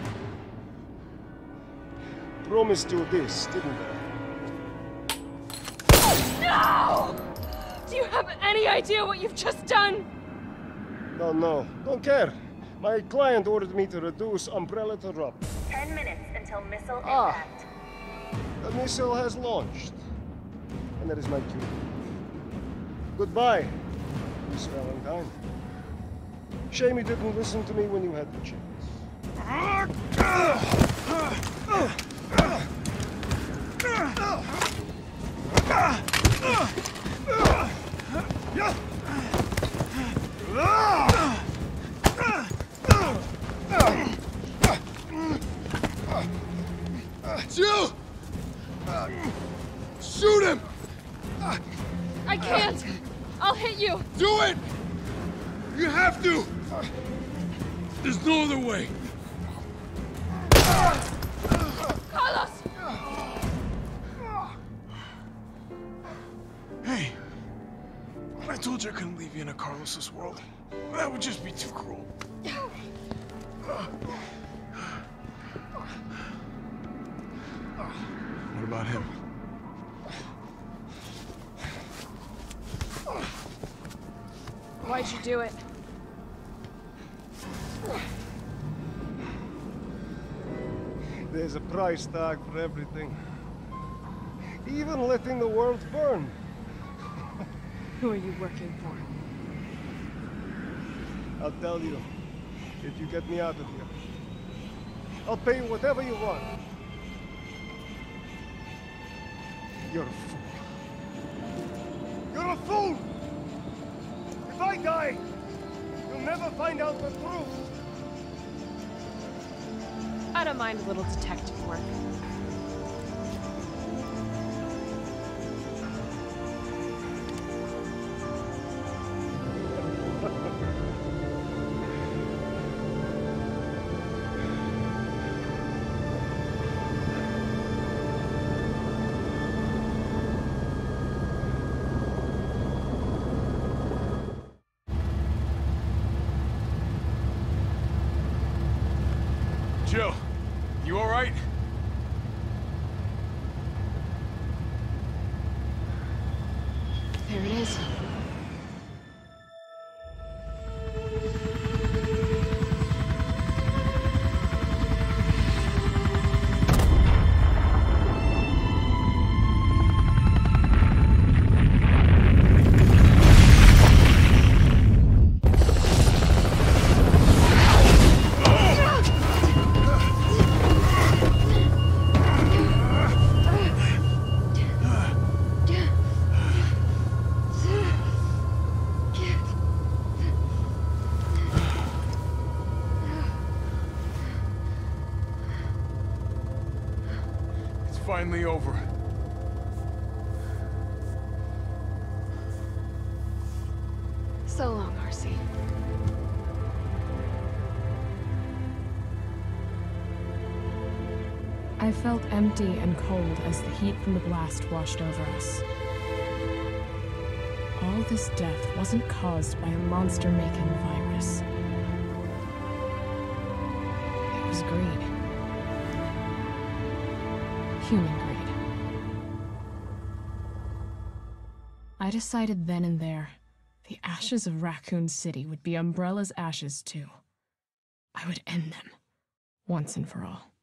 Promised you this, didn't I? No! Do you have any idea what you've just done? No, no, don't care. My client ordered me to reduce Umbrella to rubble. Ten minutes until missile Ah. impact. The missile has launched. And that is my cue. Goodbye, Miss Valentine. Shame you didn't listen to me when you had the chance. It's you! Shoot him! I can't! I'll hit you! Do it! You have to! There's no other way. Carlos! Hey, I told you I couldn't leave you in a Carlos's world. That would just be too cruel. What about him? Why'd you do it? There's a price tag for everything. Even letting the world burn. Who are you working for? I'll tell you, if you get me out of here. I'll pay you whatever you want. You're a fool. You're a fool! If I die, you'll never find out the truth. don't mind a little detective work. Jill, you all right? There it is. Finally over. So long, R C. I felt empty and cold as the heat from the blast washed over us. All this death wasn't caused by a monster-making virus. It was greed. Human greed. I decided then and there, the ashes of Raccoon City would be Umbrella's ashes too. I would end them, once and for all.